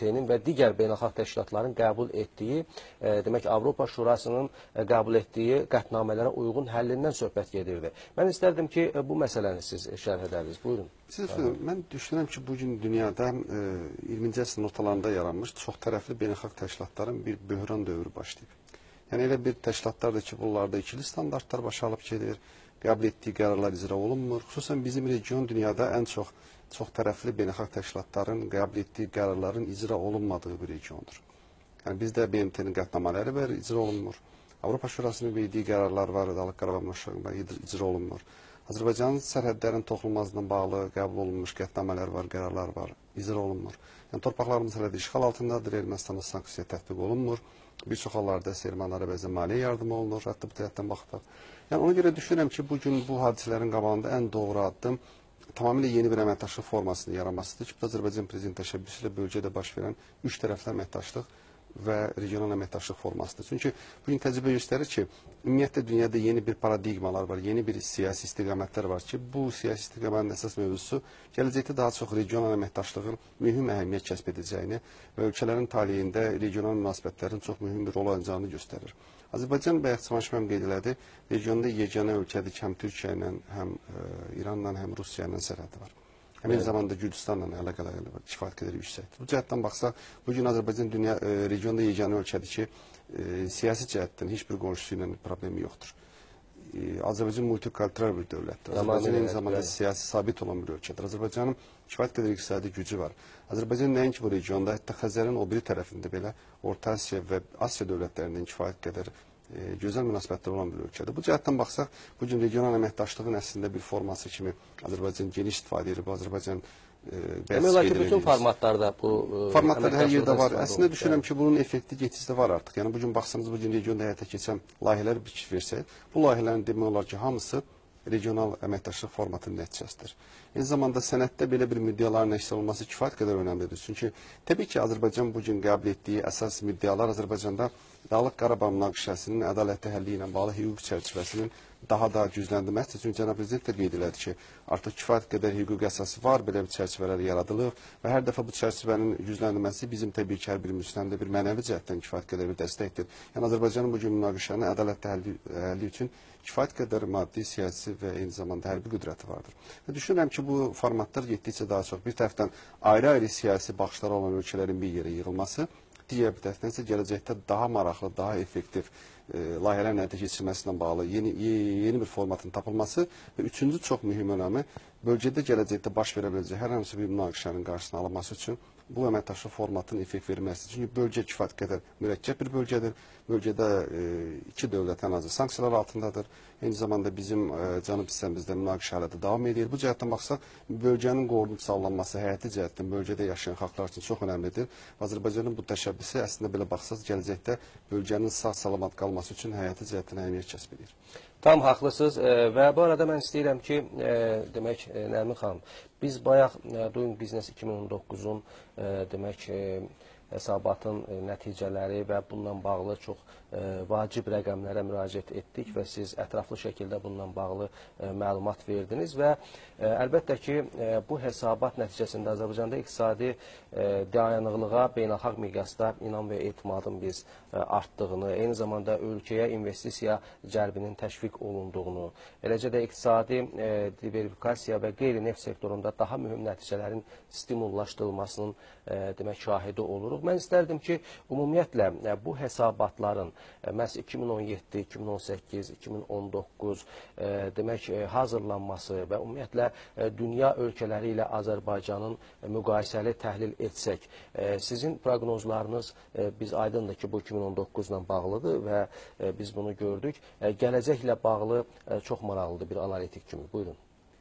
BMT-nin və digər beynəlxalq təşkilatların qəbul etdiyi, demək Avropa Şurasının qəbul etdiyi qətnamələrə uyğun həllindən söhbət gedirdi. Mən istərdim ki, bu məsələni siz şərh edərdiniz. Buyurun. Mən düşünürəm ki, bugün dünyada 20-ci əsrin ortalarında yaranmış çox tərəfli beynəlxalq təşkilatların bir böhran dövrü başlayıb. Yəni elə bir təşkilatlardır ki, bunlarda ikili standartlar başa alıb gedir, qəbul etdiyi qərarlar icra olunmur. Xüsusən bizim region dünyada ən çox tərəfli beynəlxalq təşkilatların qəbul etdiyi qərarların icra olunmadığı bir regiondur. Yəni bizdə BMT-nin qətnamələri var, icra olunmur. Avropa Şurasının verdiyi qərarlar var, Dağlıq Qarabağ münaqişəsində icra olunmur. Azərbaycanın sərhədlərin toxunulmazlığına bağlı qəbul olunmuş qətnamələr var, qərarlar var, icra olunmur. Yəni torpaqlarımız hələ də işğal altındadır, Ermənistanda sanksiya tətbiq olunmur. Bir çox hallarda Ermənilərə bəzən maliyyə yardımı olunur, hətta bu tərəfdən baxıb. Yəni ona görə düşünürəm ki, bugün bu hadisələrin qabağında ən doğru addım tamamilə yeni bir əməkdaşlıq formasının yaranmasıdır ki, bu Azərbaycan prezidenti təşəbbüsü ilə bölgədə baş verən üç tərəfli əməkdaşlıq və regional əməkdaşlıq formasıdır. Çünki bugün təcrübə göstərir ki, ümumiyyətlə dünyada yeni bir paradigmalar var, yeni bir siyasi istiqamətlər var ki, bu siyasi istiqamətin əsas mövzusu gələcəkdə daha çox regional əməkdaşlığın mühüm əhəmiyyət kəsb edəcəyini və ölkələrin taleyində regional münasibətlərin çox mühüm bir rol oynayacağını göstərir. Azərbaycan bayaq Cavanşirim qeyd elədi, regionda yeganə ölkədir ki, həm Türkiyə ilə, həm İranla, həm Rusiya ilə sərhədi var. Eyni zamanda Gürcüstanla əlaqələri var, kifayət qədər yüksəkdir. Bu cəhətdən baxsaq, bugün Azərbaycan regionda yeganə ölkədir ki, siyasi cəhətdən heç bir qonşusu ilə problemi yoxdur. Azərbaycan multikultural bir dövlətdir. Azərbaycan eyni zamanda siyasi sabit olan bir ölkədir. Azərbaycanın kifayət qədər iqtisadi gücü var. Azərbaycan nəinki bu regionda, hətta Xəzərin o biri tərəfində belə Orta Asiya və Asiya dövlətlərindən kifayət qədər gözəl münasibətlər olan bir ölkədir. Bu cəhətdən baxsaq, bugün regional əməkdaşlığın əslində bir forması kimi Azərbaycan geniş istifadə edir. Bu Azərbaycan demək olar ki, bütün formatlarda bu formatlarda hər yerdə var. Əslində düşünürəm ki, bunun effekti getdikcə var artıq. Yəni bugün baxsanız, bugün regionda həyata keçən layihələr bir versək, bu layihələrin demək olar ki, hamısı regional əməkdaşlıq formatının nəticəsidir. Eyni zamanda sənəddə belə bir müddəaların əks olunması kifayət qədər önəmlidir. Çünki təbii ki, Azərbaycan bugün qəbul etdiyi əsas müddəalar Azərbaycanda Dağlıq Qarabağ münaqişəsinin ədalətli həlli ilə bağlı hüquq çərçivəsinin daha da gücləndirməsidir. Çünki cənab prezident də qeyd elədi ki, artıq kifayət qədər hüquqi əsası var, belə bir çərçivələr yaradılır və hər dəfə bu çərçivənin gücləndirməsi bizim təbii ki, hər birimizin həm də bir mənəvi cəhətdən kifayət qədər bir dəstəkdir. Yəni Azərbaycanın bugün münaqişənin ədalətli həlli üçün kifayət qədər maddi, siyasi və eyni zamanda hərbi qüdrəti vardır. Düşünürəm ki, bu formatlar getdikcə daha çox bir tərəfdən ayrı-ayrı siyasi baxışları olan ölkələrin bir yerə yığılması, digər bir tərəfdən isə gələcəkdə daha maraqlı, daha effektiv layihələrin həyata keçirilməsinə bağlı yeni bir formatın tapılması və üçüncü çox mühüm önəmi bölgədə gələcəkdə baş verə biləcək hər hansı bir münaqişənin qarşısını alınması üçün bu əməkdaşlıq formatının effekt verməsidir. Çünki bölgə kifayət qədər mürəkkəb bir bölgədir. Bölgədə iki dövlət ən azı sanksiyalar altındadır. Eyni zamanda bizim cənub hissəmizdə münaqişə hələ də davam edir. Bu cəhətdən baxsaq, bölgənin qorunub sağlanması həyati cəhətdən bölgədə yaşayan xalqlar üçün çox önəmlidir. Azərbaycanın bu təşəbbüsü əslində belə baxsaq, gələcəkdə bölgənin sağ-salamat qalması üçün həyati cəhətdən əhəmiyyət kəsb edir. Tam haqlısınız və bu arada mən istəyirəm ki, demək, Nərmin xanım, biz bayaq Doing Business 2019-un demək, hesabatın nəticələri və bununla bağlı çox vacib rəqəmlərə müraciət etdik və siz ətraflı şəkildə bununla bağlı məlumat verdiniz və əlbəttə ki, bu hesabat nəticəsində Azərbaycanda iqtisadi dayanıqlığa beynəlxalq miqyasda inam və etimadın biz artdığını, eyni zamanda ölkəyə investisiya cəlbinin təşviq olunduğunu, eləcə də iqtisadi diversifikasiya və qeyri-neft sektorunda daha mühüm nəticələrin stimullaşdırılmasının demək, şahidi oluruq. Mən istərdim ki, ümumiyyətlə bu hesabatların məhz 2017, 2018, 2019 demək, hazırlanması və ümumiyyətlə dünya ölkələri ilə Azərbaycanın müqayisəli təhlil etsək, sizin proqnozlarınız biz aydındır ki, bu 2019-la bağlıdır və biz bunu gördük. Gələcəklə bağlı çox maraqlıdır bir analitik kimi. Buyurun.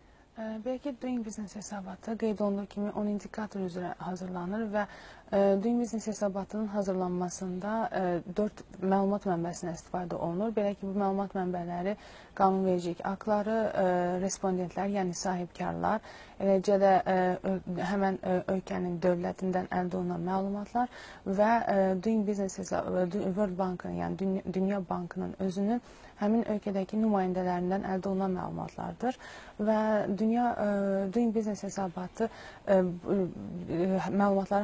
Belki Doing Business hesabatı qeyd olunduğu kimi 10 indikator üzrə hazırlanır və Doing Business hesabatının hazırlanmasında 4 məlumat mənbəsindən istifadə olunur. Belə ki, bu məlumat mənbələri qanunvericilik aktları, respondentlər, yəni sahibkarlar, eləcə də həmən ölkənin dövlətindən əldə olunan məlumatlar və Doing Business World Bankının, yəni Dünya Bankının özünün həmin ölkədəki nümayəndələrindən əldə olunan məlumatlardır və Doing Business hesabatı məlumatları hazırlayan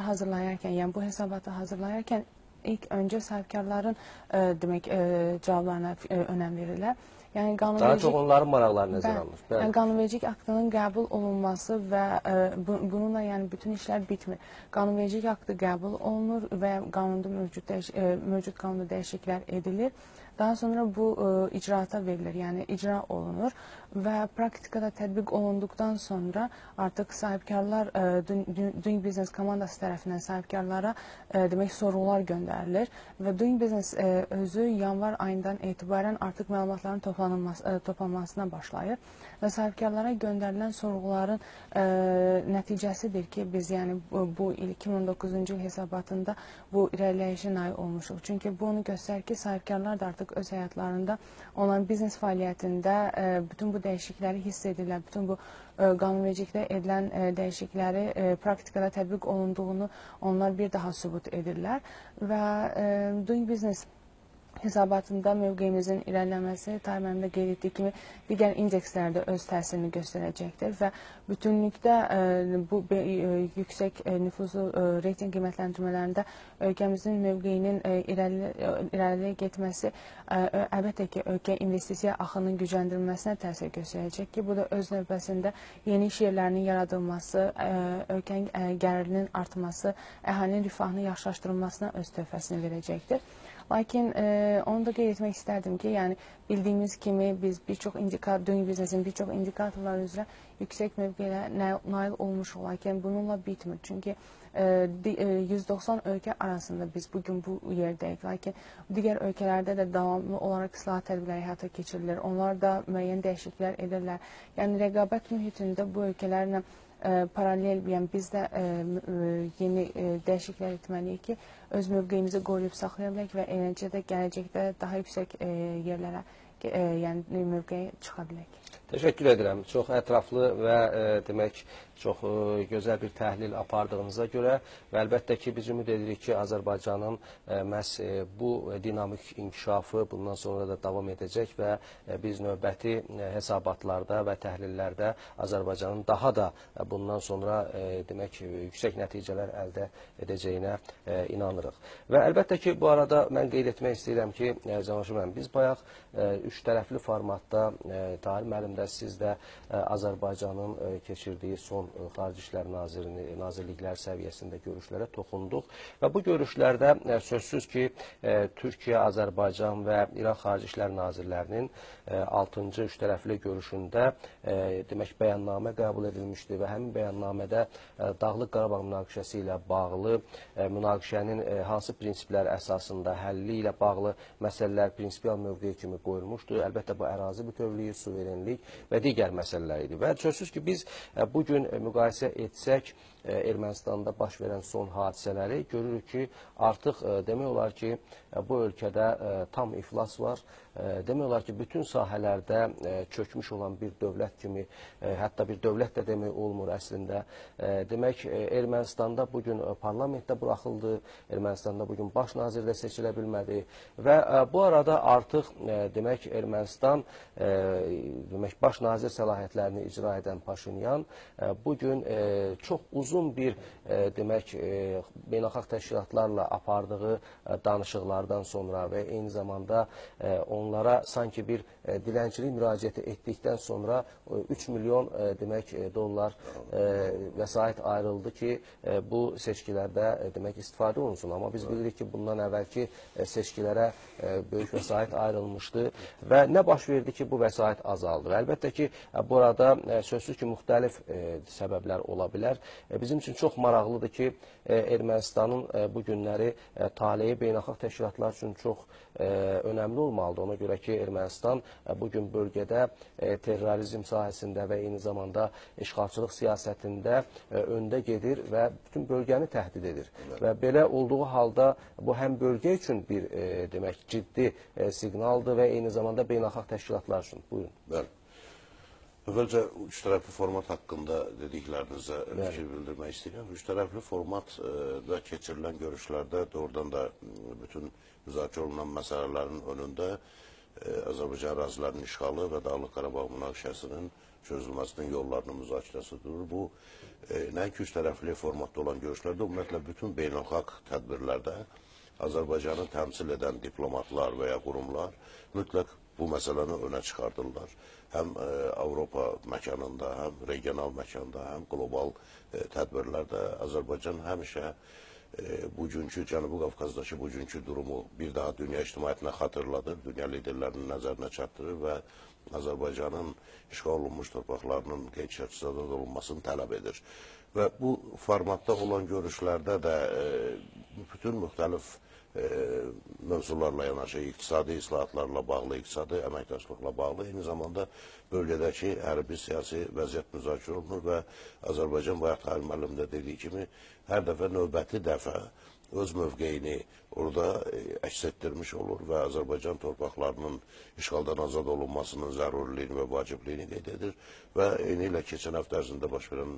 hazırlayarkən, yəni bu hesabatı hazırlayarkən ilk öncə sahibkarların demək cavablarına önəm verirlər. Yəni Daha çox onların maraqları nəzərə alınır. Yəni qanunvericilik aktının qəbul olunması və bununla yəni bütün işlər bitmir. Qanunvericilik aktı qəbul olunur və qanunda mövcud qanunda dəyişikliklər edilir. Daha sonra bu icraata verilir, yəni icra olunur və praktikada tətbiq olunduqdan sonra artıq sahibkarlar Doing Business komandası tərəfindən sahibkarlara demək sorğular göndərilir və Doing Business özü yanvar ayından etibarən artıq məlumatların toplanmasına başlayır və sahibkarlara göndərilən sorğuların nəticəsidir ki, biz yəni bu il 2019-cu il hesabatında bu irəliləyişə nail olmuşuq. Çünki bu onu göstərir ki, sahibkarlar da artıq öz həyatlarında onların biznes fəaliyyətində bütün bu dəyişiklikləri hiss edirlər. Bütün bu qanunvericilikdə edilən dəyişiklikləri praktikada tətbiq olunduğunu onlar bir daha sübut edirlər və Doing Business hesabatında mövqeyimizin irəliləməsi müəllim də qeyd etdiyi kimi digər indekslərdə öz təsirini göstərəcəkdir və bütünlükdə bu yüksək nüfuzlu reyting qiymətləndirmələrində ölkəmizin mövqeyinin irəliyə getməsi əlbəttə ki, ölkə investisiya axının gücləndirilməsinə təsir göstərəcək ki, bu da öz növbəsində yeni iş yerlərinin yaradılması, ölkənin gəlirinin artması, əhalinin rifahını yaxşılaşdırılmasına öz töhfəsini verəcəkdir. Lakin onu da qeyd etmək istərdim ki, yəni bildiyimiz kimi biz Doing Business-in bir çox indikatorlar üzrə yüksək mövqeyə nail olmuşuq. Lakin bununla bitmir. Çünki 190 ölkə arasında biz bugün bu yerdəyik. Lakin digər ölkələrdə də davamlı olaraq islahat tədbirləri həyata keçirilir. Onlar da müəyyən dəyişikliklər edirlər. Yəni rəqabət mühitində bu ölkələrlə paralel, yəni biz də yeni dəyişikliklər etməliyik ki, öz mövqeyimizi qoruyub saxlaya bilək və eləcə də gələcəkdə daha yüksək yerlərə yəni mövqeyə çıxa bilək. Təşəkkür edirəm. Çox ətraflı və demək çox gözəl bir təhlil apardığınıza görə və əlbəttə ki, biz ümid edirik ki, Azərbaycanın məhz bu dinamik inkişafı bundan sonra da davam edəcək və biz növbəti hesabatlarda və təhlillərdə Azərbaycanın daha da bundan sonra demək yüksək nəticələr əldə edəcəyinə inanırıq. Və əlbəttə ki, bu arada mən qeyd etmək istəyirəm ki, Cavanşir müəllim, biz bayaq üç tərəfli formatda Tahir müəllim də siz də Azərbaycanın keçirdiyi son Xarici İşlər Nazirliklər səviyyəsində görüşlərə toxunduq və bu görüşlərdə sözsüz ki, Türkiyə, Azərbaycan və İran Xarici İşlər Nazirlərinin 6-cı üç tərəfli görüşündə demək bəyannamə qəbul edilmişdi və həmin bəyannamədə Dağlıq Qarabağ münaqişəsi ilə bağlı münaqişənin hansı prinsiplər əsasında həlli ilə bağlı məsələlər prinsipial mövqeyi kimi qoyulmuşdu. Əlbəttə bu ərazi bütövlüyü, suverenlik və digər məsələlər idi. Və sözsüz ki, biz bugün müqayisə etsək Ermənistanda baş verən son hadisələri görürük ki, artıq demək olar ki, bu ölkədə tam iflas var. Demək olar ki, bütün sahələrdə çökmüş olan bir dövlət kimi, hətta bir dövlət də demək olmur əslində. Demək, Ermənistanda bugün parlamentdə buraxıldı, Ermənistanda bugün baş nazir də seçilə bilmədi və bu arada artıq demək, Ermənistan demək, baş nazir səlahiyyətlərini icra edən Paşinyan bugün çox uzun bir demək, beynəlxalq təşkilatlarla apardığı danışıqlardan sonra və eyni zamanda onlara sanki bir dilənçilik müraciəti etdikdən sonra 3 milyon demək dollar vəsait ayrıldı ki, bu seçkilərdə demək istifadə olunsun. Amma biz bilirik ki, bundan əvvəlki seçkilərə böyük vəsait ayrılmışdı və nə baş verdi ki, bu vəsait azaldı. Və əlbəttə ki, burada sözsüz ki, müxtəlif səbəblər ola bilər. Bizim üçün çox maraqlıdır ki, Ermənistanın bu günləri taleyi beynəlxalq təşkilatlar üçün çox önəmli olmalıdır. Ona görə ki, Ermənistan bugün bölgədə terrorizm sahəsində və eyni zamanda işğalçılıq siyasətində öndə gedir və bütün bölgəni təhdid edir. Və belə olduğu halda bu həm bölgə üçün bir demək ciddi siqnaldır və eyni zamanda beynəlxalq təşkilatlar üçün. Buyurun. Bəli. Əvvəlcə üç tərəfli format haqqında dediklərinizə fikir bildirmək istəyirəm. Üç tərəfli formatda keçirilən görüşlərdə doğrudan da bütün müzakirə olunan məsələlərin önündə Azərbaycan ərazilərinin işğalı və Dağlıq Qarabağ münaqişəsinin çözülməsinin yollarının müzakirəsidir. Bu, nəinki üç tərəfli formatda olan görüşlərdə, ümumiyyətlə bütün beynəlxalq tədbirlərdə Azərbaycanı təmsil edən diplomatlar və ya qurumlar mütləq bu məsələni önə çıxardırlar. Həm Avropa məkanında, həm regional məkanda, həm qlobal tədbirlərdə Azərbaycan həmişə bugünkü Cənubi Qafqazdakı bugünkü durumu bir daha dünya ictimaiyyətinə xatırladır, dünya liderlərinin nəzərinə çatdırır və Azərbaycanın işğal olunmuş torpaqlarının qeyd çərçivəsində olunmasını tələb edir. Və bu formatda olan görüşlərdə də bütün müxtəlif mövzularla yanaşı, iqtisadi islahatlarla bağlı, iqtisadi əməkdaşlıqla bağlı, eyni zamanda bölgədəki hərbi siyasi vəziyyət müzakirə olunur və Azərbaycan bayaq Tahir müəllim də dediyi kimi hər dəfə növbəti dəfə öz mövqeyini orada əks etdirmiş olur və Azərbaycan torpaqlarının işğaldan azad olunmasının zəruriliyini və vacibliyini qeyd edir və eyni ilə keçən həftə ərzində baş verən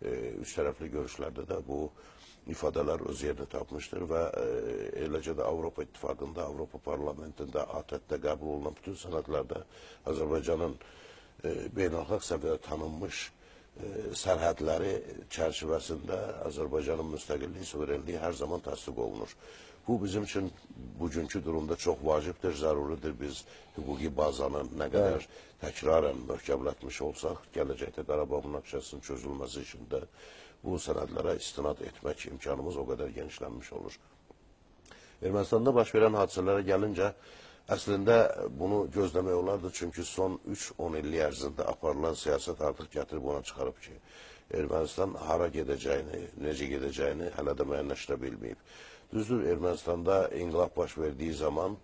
üç tərəfli görüşlərdə də bu ifadələr öz yerini tapmışdır və eləcə də Avropa İttifaqında, Avropa Parlamentində, ATƏT-də qəbul olunan bütün sənədlərdə Azərbaycanın beynəlxalq səviyyədə tanınmış sərhədləri çərçivəsində Azərbaycanın müstəqilliyi, suverenliyi hər zaman təsdiq olunur. Bu bizim üçün bugünkü durumda çox vacibdir, zəruridir. Biz hüquqi bazanı nə qədər təkrarən möhkəmlətmiş olsaq, gələcəkdə Qarabağ münaqişəsinin çözülməsi üçün də bu sənədlərə istinad etmək imkanımız o qədər genişlənmiş olur. Ermənistanda baş verən hadisələrə gəlincə, əslində bunu gözləmək olardı, çünki son 3-10 illik ərzində aparılan siyasət artıq gətirib ona çıxarıb ki, Ermənistan hara gedəcəyini, necə gedəcəyini hələ də müəyyənləşdirə bilməyib. Düzdür, Ermənistanda inqilab baş verdiyi zaman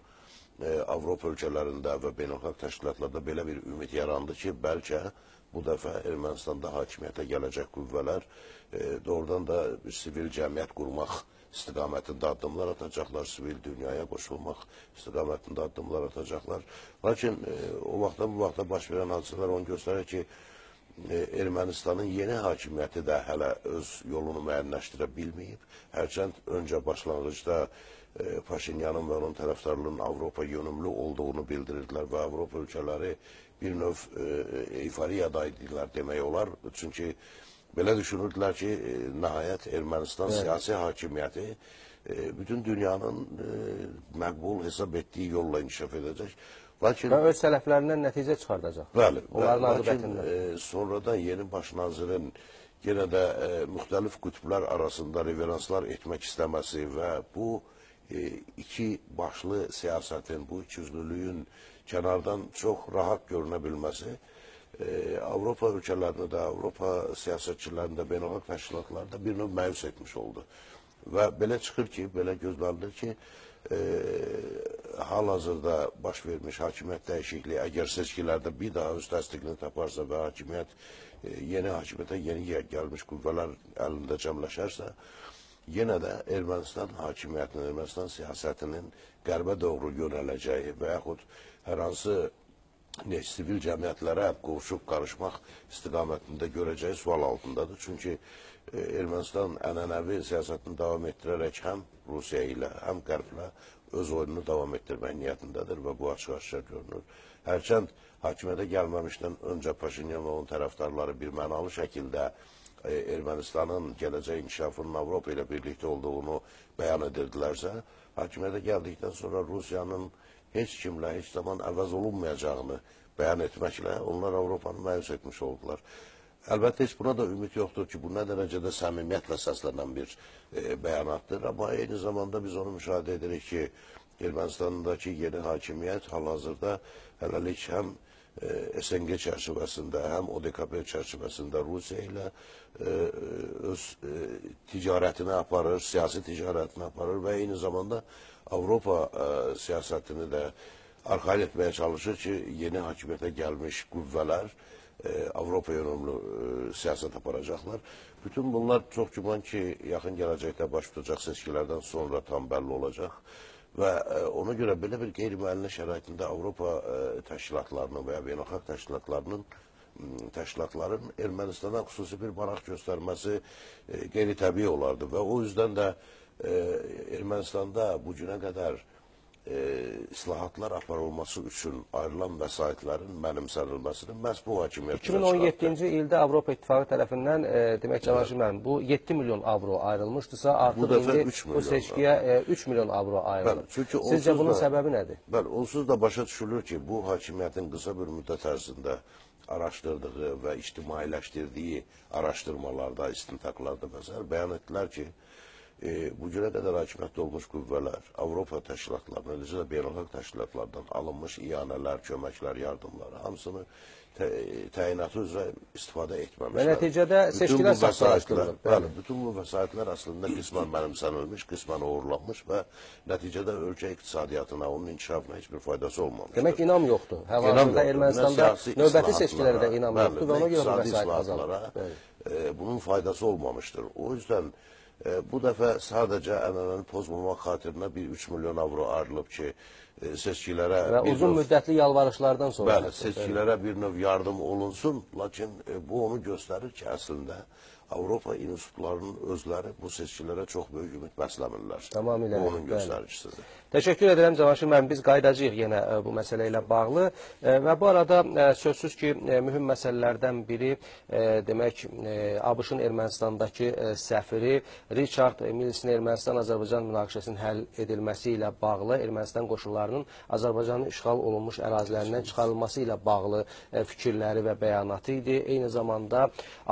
Avropa ölkələrində və beynəlxalq təşkilatlarda belə bir ümid yarandı ki, bəlkə bu dəfə Ermənistanda hakimiyyətə gələcək qüvvələr doğrudan da bir sivil cəmiyyət qurmaq istiqamətində addımlar atacaqlar, sivil dünyaya qoşulmaq istiqamətində addımlar atacaqlar. Lakin o vaxtda bu vaxtda baş verən hadisələr onu göstərir ki, Ermənistanın yeni hakimiyyəti də hələ öz yolunu müəyyənləşdirə bilməyib. Hərçənd öncə başlanğıcda Paşinyanın və onun tərəfdarlarının Avropa yönümlü olduğunu bildirirdilər və Avropa ölkələri bir növ eyfariyada idilər demək olar. Çünki belə düşünürdülər ki, nəhayət Ermənistan siyasi hakimiyyəti bütün dünyanın məqbul hesab etdiyi yolla inkişaf edəcək. Lakin öz sələflərindən nəticə çıxardacaq. Bəli, lakin sonradan yeni baş nazirin yenə də müxtəlif qütblər arasında reveranslar etmək istəməsi və bu iki başlı siyasətin, bu ikiyüzlülüyün kənardan çox rahat görünə bilməsi Avropa ölkələrini də, Avropa siyasətçilərini də, beynəlxalq təşkilatlarda bir növ məyus etmiş oldu. Və belə çıxır ki, belə gözlənilir ki, hal-hazırda baş vermiş hakimiyyət dəyişikliyi əgər seçkilərdə bir daha öz təsdiqini taparsa və hakimiyyət yeni hakimiyyətə yeni gəlmiş qüvvələr əlində cəmləşərsə, yenə də Ermənistan hakimiyyətinin, Ermənistan siyasətinin qərbə doğru yönələcəyi və yaxud hər hansı sivil cəmiyyətlərə qovuşub qarışmaq istiqamətində görəcəyi sual altındadır. Çünki Ermənistan ənənəvi siyasətini davam etdirərək həm Rusiya ilə, həm Qərblə öz oyununu davam etdirmək niyyətindədir və bu açıq-aşkar görünür. Hərçənd hakimiyyətə gəlməmişdən öncə Paşinyan və onun tərəfdarları bir mənalı şəkildə Ermənistanın gələcək inkişafının Avropa ilə birlikdə olduğunu bəyan edirdilərsə, hakimiyyətə gəldikdən sonra Rusiyanın heç kimlə, heç zaman əvəz olunmayacağını bəyan etməklə onlar Avropanı məyus etmiş oldular. Əlbəttə, heç buna da ümid yoxdur ki, bu nə dərəcədə səmimiyyətlə səslənən bir bəyanatdır. Amma eyni zamanda biz onu müşahidə edirik ki, Ermənistandakı yeni hakimiyyət hal-hazırda hələlik həm SNG çərçivəsində, həm ODKB çərçivəsində Rusiya ilə öz ticarətini aparır, siyasi ticarətini aparır və eyni zamanda Avropa siyasətini də arxayın etməyə çalışır ki, yeni hakimiyyətə gəlmiş qüvvələr Avropa yönümlü siyasət aparacaqlar. Bütün bunlar çox güman ki, yaxın gələcəkdə baş tutacaq seçkilərdən sonra tam bəlli olacaq və ona görə belə bir qeyri-müəyyənlik şəraitində Avropa təşkilatlarının və ya beynəlxalq təşkilatların Ermənistana xüsusi bir maraq göstərməsi qeyri-təbii olardı və o yüzden də Ermənistanda bu günə qədər islahatlar aparılması üçün ayrılan vəsaitlərin mənimsənilməsinin məhz bu hakimiyyət 2017-ci ildə Avropa İttifaqı tərəfindən demək Cavanşir müəllim, bu 7 milyon avro ayrılmışdısa, artıq indi bu seçkiyə 3 milyon avro ayrılır. Sizcə bunun səbəbi nədir? Bəli, onsuz da başa düşülür ki, bu hakimiyyətin qısa bir müddət ərzində araşdırdığı və ictimailəşdirdiyi araşdırmalarda, istintaqlarda məsəl bəyan etdilər ki, bu günə qədər hakimiyyətdə olmuş qüvvələr, Avropa təşkilatlarından, eləcə də beynəlxalq təşkilatlardan alınmış iyanələr, köməklər, yardımlar, hamısını təyinatı üzrə istifadə etməmişlər. Və nəticədə seçkilər saxtalaşdırılır. Bəli, bütün bu vəsaitlər əslində qismən mənimsənilmiş, qismən uğurlanmış və nəticədə ölkə iqtisadiyyatına, onun inkişafına heç bir faydası olmamışdır. Demək, inam yoxdur. Hal-hazırda Ermənistanda növbəti seçkilərdə də inam yoxdur və ona görə vəsait azalır. Bunun faydası olmamışdır. O yüzden bu dəfə sadəcə ənənəni pozmamaq xatirinə bir 3 milyon avro ayrılıb ki, seçkilərə... Və uzun müddətli yalvarışlardan sonra... Bəli, seçkilərə bir növ yardım olunsun, lakin bu onu göstərir ki, əslində Avropa institutlarının özləri bu seçkilərə çox böyük ümid bəsləmirlər. Tamamilə. Bu onun göstəricisidir. Təşəkkür edirəm Cavanşir müəllim. Biz qayıdacağıq yenə bu məsələ ilə bağlı və bu arada sözsüz ki, mühüm məsələlərdən biri demək ABŞ-ın Ermənistandakı səfiri Richard Millsin Ermənistan-Azərbaycan münaqişəsinin həll edilməsi ilə bağlı, Ermənistan qoşunlarının Azərbaycanın işğal olunmuş ərazilərindən çıxarılması ilə bağlı fikirləri və bəyanatı idi. Eyni zamanda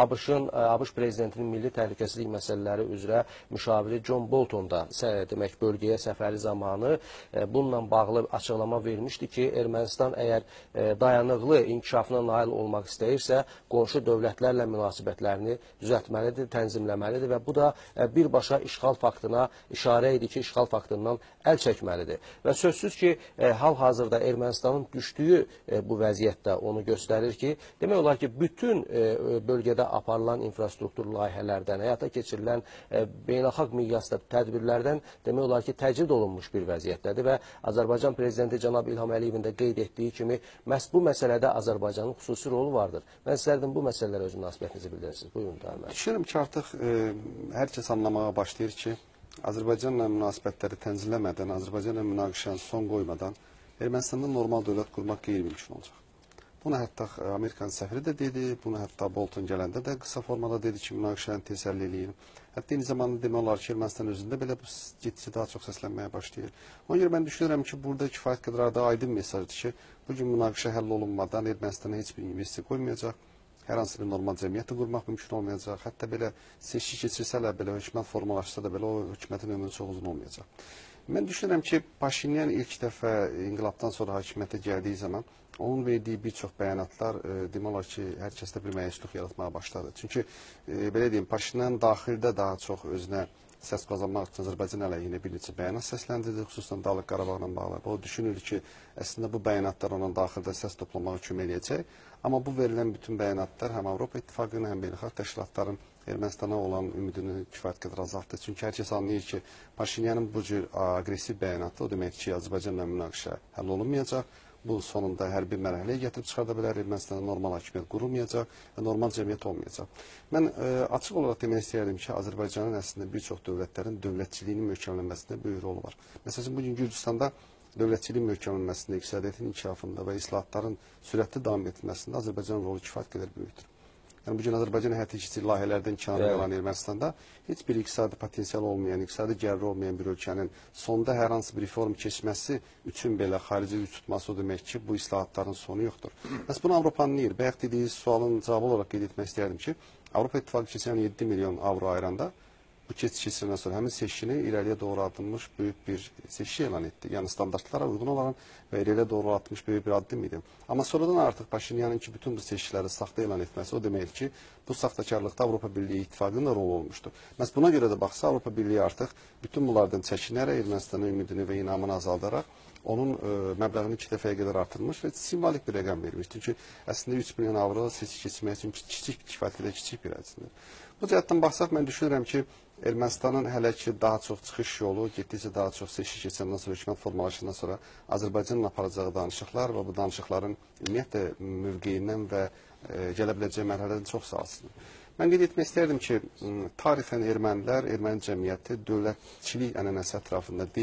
ABŞ prezidentinin milli təhlükəsizlik məsələləri üzrə müşaviri John Bolton da demək bölgəyə səfəri zamanı bununla bağlı açıqlama vermişdi ki, Ermənistan əgər dayanıqlı inkişafına nail olmaq istəyirsə, qonşu dövlətlərlə münasibətlərini düzəltməlidir, tənzimləməlidir və bu da birbaşa işğal faktına işarə idi ki, işğal faktından əl çəkməlidir. Və sözsüz ki, hal-hazırda Ermənistanın düşdüyü bu vəziyyətdə onu göstərir ki, demək olar ki, bütün bölgədə aparılan infrastruktur layihələrdən, həyata keçirilən beynəlxalq miqyasda tədbirlərdən demək olar ki, təcrid olunmuş bir vəziyyətdədir və Azərbaycan prezidenti cənab İlham Əliyevin də qeyd etdiyi kimi, məhz bu məsələdə Azərbaycanın xüsusi rolu vardır. Mən sizlərdən bu məsələlərə öz münasibətinizi bildirirsiniz. Buyurun, Dərmən. Düşünürüm ki, artıq hər kəs anlamağa başlayır ki, Azərbaycanla münasibətləri tənzimləmədən, Azərbaycanla münaqişəni son qoymadan Ermənistanda normal dövlət qurmaq qeyri-mümkün olacaq. Bunu hətta Amerikanın səfiri də dedi, bunu hətta Bolton gələndə də qısa formada dedi ki, münaqişəni təsəlli eləyin. Hətta eyni zamanda demək olar ki, Ermənistan özündə belə bu getisi daha çox səslənməyə başlayır. Ona görə mən düşünürəm ki, burada kifayət qədər da aydın mesajdır ki, bugün münaqişə həll olunmadan Ermənistana heç bir investisiya qoymayacaq, hər hansı bir normal cəmiyyəti qurmaq mümkün olmayacaq, hətta belə seçki keçirsələr, belə hökumət formalaşsa da belə o hökumətin ömrü çox uzun olmayacaq. Mən düşünürəm ki, Paşinyan ilk dəfə inqilabdan sonra hakimiyyətə gəldiyi zaman onun verdiyi bir çox bəyanatlar demək olar ki, hər kəsdə bir məyusluq yaratmağa başladı. Çünki belə deyim, Paşinyan daxildə daha çox özünə səs qazanmaq üçün Azərbaycan əleyhinə bir neçə bəyanat səsləndirdi, xüsusən Dağlıq Qarabağla bağlı. O düşünür ki, əslində bu bəyanatlar onun daxildə səs toplamağa kömək edəcək. Amma bu verilən bütün bəyanatlar həm Avropa İttifaqının, həm beynəlxalq təşkilatların Ermənistana olan ümidini kifayət qədər azaltdı. Çünki hər kəs anlayır ki, Paşinyanın bu cür aqressiv bəyanatı, o demək ki, Azərbaycanla münaqişə həll olunmayacaq. Bu sonunda hərbi mərhələyə gətirib çıxarda bilər, Ermənistanda normal hakimiyyət qurulmayacaq və normal cəmiyyət olmayacaq. Mən açıq olaraq demək istəyərdim ki, Azərbaycanın əslində bir çox dövlətlərin dövlətçiliyinin möhkəmlənməsində böyük rolu var. Məsələn, bugün Gürcüstanda dövlətçiliyin möhkəmlənməsində, iqtisadiyyatın inkişafında və islahatların sürətli davam etməsində Azərbaycanın rolu kifayət qədər böyükdür. Yəni, bugün Azərbaycan həyata keçirdiyi layihələrdən kənarda qalan Ermənistanda heç bir iqtisadi potensial olmayan, iqtisadi gəliri olmayan bir ölkənin sonda hər hansı bir reform keçməsi üçün belə xarici güc tutması o demək ki, bu islahatların sonu yoxdur. Bəs bunu Avropa anlayır. Bayaq dediyi sualın cavabı olaraq qeyd etmək istəyərdim ki, Avropa İttifaqı keçən 7 milyon avro ayıranda bu keçirilən sonra həmin seçkini irəliyə doğru atılmış böyük bir seçki elan etdi. Yəni standartlara uyğun olan və irəliyə doğru atılmış böyük bir addım idi. Amma sonradan artıq Paşinyanın ki, bütün bu seçkiləri saxta elan etməsi o deməkdir ki, bu saxtakarlıqda Avropa Birliyi İttifaqının da rolu olmuşdur. Məhz buna görə də baxsa, Avropa Birliyi artıq bütün bunlardan çəkinərək Ermənistanın ümidini və inamını azaldaraq onun məbləğini 2 dəfəyə qədər artırmış və simvolik bir rəqəm vermişdir. Çünki əslində 3 milyon avro seçki keçirmək üçün kifayət qədər kiçik bir həcmdir. Bu cəhətdən baxsaq, mən düşünürəm ki, Ermənistanın hələ ki daha çox çıxış yolu, getdikcə daha çox seçki keçəndən sonra, hökumət formalaşından sonra Azərbaycanın aparacağı danışıqlar və bu danışıqların ümumiyyətlə mövqeyindən və gələ biləcəyi mərhələdən çox sağsındır. Mən qeyd etmək istərdim ki, tarixən ermənilər, erməni cəmiyyəti dövlətçilik ənənəsi ətrafında deyil,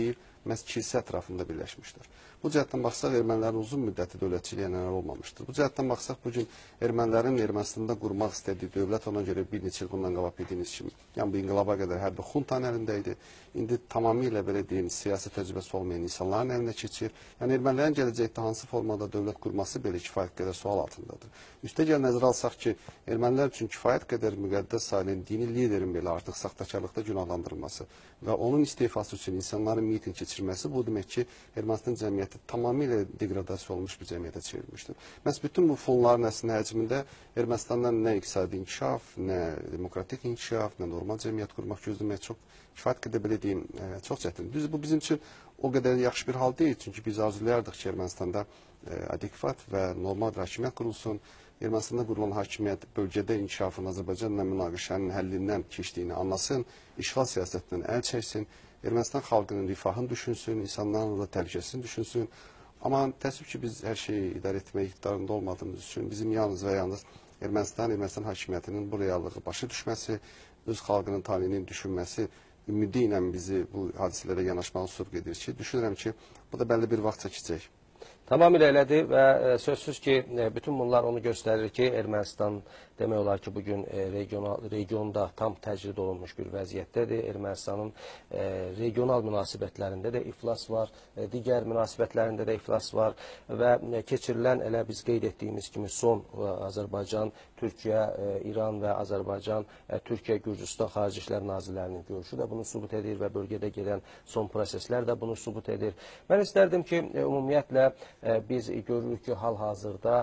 məhz kilsə ətrafında birləşmişdir. Bu cəhətdən baxsaq, ermənilərin uzun müddəti dövlətçiliyə ənənəli olmamışdır. Bu cəhətdən baxsaq, bugün ermənilərin Ermənistanda qurmaq istədiyi dövlət ona görə bir neçə il bundan qabaq bildiyiniz kimi, yəni bu inqilaba qədər hərbi xuntanın əlində idi. İndi tamamilə belə deyim, siyasi təcrübəsi olmayan insanların əlinə keçir. Yəni ermənilərin gələcəkdə hansı formada dövlət qurması belə kifayət qədər sual altındadır. Üstəgəl nəzərə alsaq ki, ermənilər üçün kifayət qədər müqəddəs sayılan dini liderin belə artıq saxtakarlıqda günahlandırılması və onun istefası üçün insanların miting keçirməsi bu demək ki, Ermənistan cəmiyyəti tamamilə degradasiya olmuş bir cəmiyyətə çevrilmişdir. Məhz bütün bu fonların əslində həcmində Ermənistandan nə iqtisadi inkişaf, nə demokratik inkişaf, nə normal cəmiyyət qurmaq gözləmək çox kifayət qədər belə deyim, çox çətin. Düzdür, bu bizim üçün o qədər yaxşı bir hal deyil, çünki biz arzulayardıq ki, Ermənistanda adekvat və normal bir hakimiyyət qurulsun. Ermənistanda qurulan hakimiyyət bölgədə inkişafın Azərbaycanla münaqişənin həllindən keçdiyini anlasın, işğal siyasətindən əl çəksin, Ermənistan xalqının rifahını düşünsün, insanların da təhlükəsini düşünsün. Amma təəssüf ki, biz hər şeyi idarə etmək iqtidarında olmadığımız üçün bizim yalnız və yalnız Ermənistan hakimiyyətinin bu reallığı başa düşməsi, öz xalqının taleyinin düşünməsi ümidi ilə bizi bu hadisələrə yanaşmağa sövq edir ki, düşünürəm ki, bu da bəlli bir vaxt çəkəcək. Tamamilə elədir və sözsüz ki, bütün bunlar onu göstərir ki, Ermənistan demək olar ki, bugün regionda tam təcrid olunmuş bir vəziyyətdədir. Ermənistanın regional münasibətlərində də iflas var, digər münasibətlərində də iflas var və keçirilən elə biz qeyd etdiyimiz kimi son Azərbaycan, Türkiyə, İran və Azərbaycan, Türkiyə, Gürcüstan Xarici İşlər Nazirlərinin görüşü də bunu sübut edir və bölgədə gedən son proseslər də bunu sübut edir. Mən istərdim ki, ümumiyyətlə biz görürük ki, hal-hazırda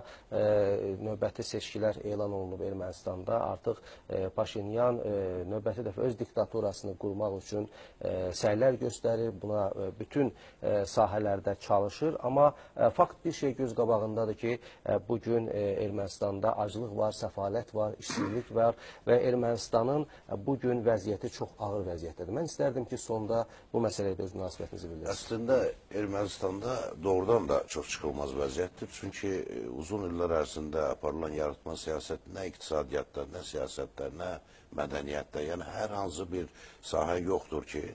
növbəti seçkilər elan olunub Ermənistanda. Artıq Paşinyan növbəti dəfə öz diktaturasını qurmaq üçün səylər göstərir, buna bütün sahələrdə çalışır. Amma fakt bir şey göz qabağındadır ki, bugün Ermənistanda aclıq var, səfalət var, işsizlik var və Ermənistanın bugün vəziyyəti çox ağır vəziyyətdədir. Mən istərdim ki, sonda bu məsələyə də öz münasibətinizi bilirsiniz. Əslində Ermənistanda doğrudan da çox çıxılmaz vəziyyətdir. Çünki uzun illər ərzində aparılan yaratma siyasəti nə iqtisadiyyatda, nə siyasətdə, nə mədəniyyətdə, yəni hər hansı bir sahə yoxdur ki,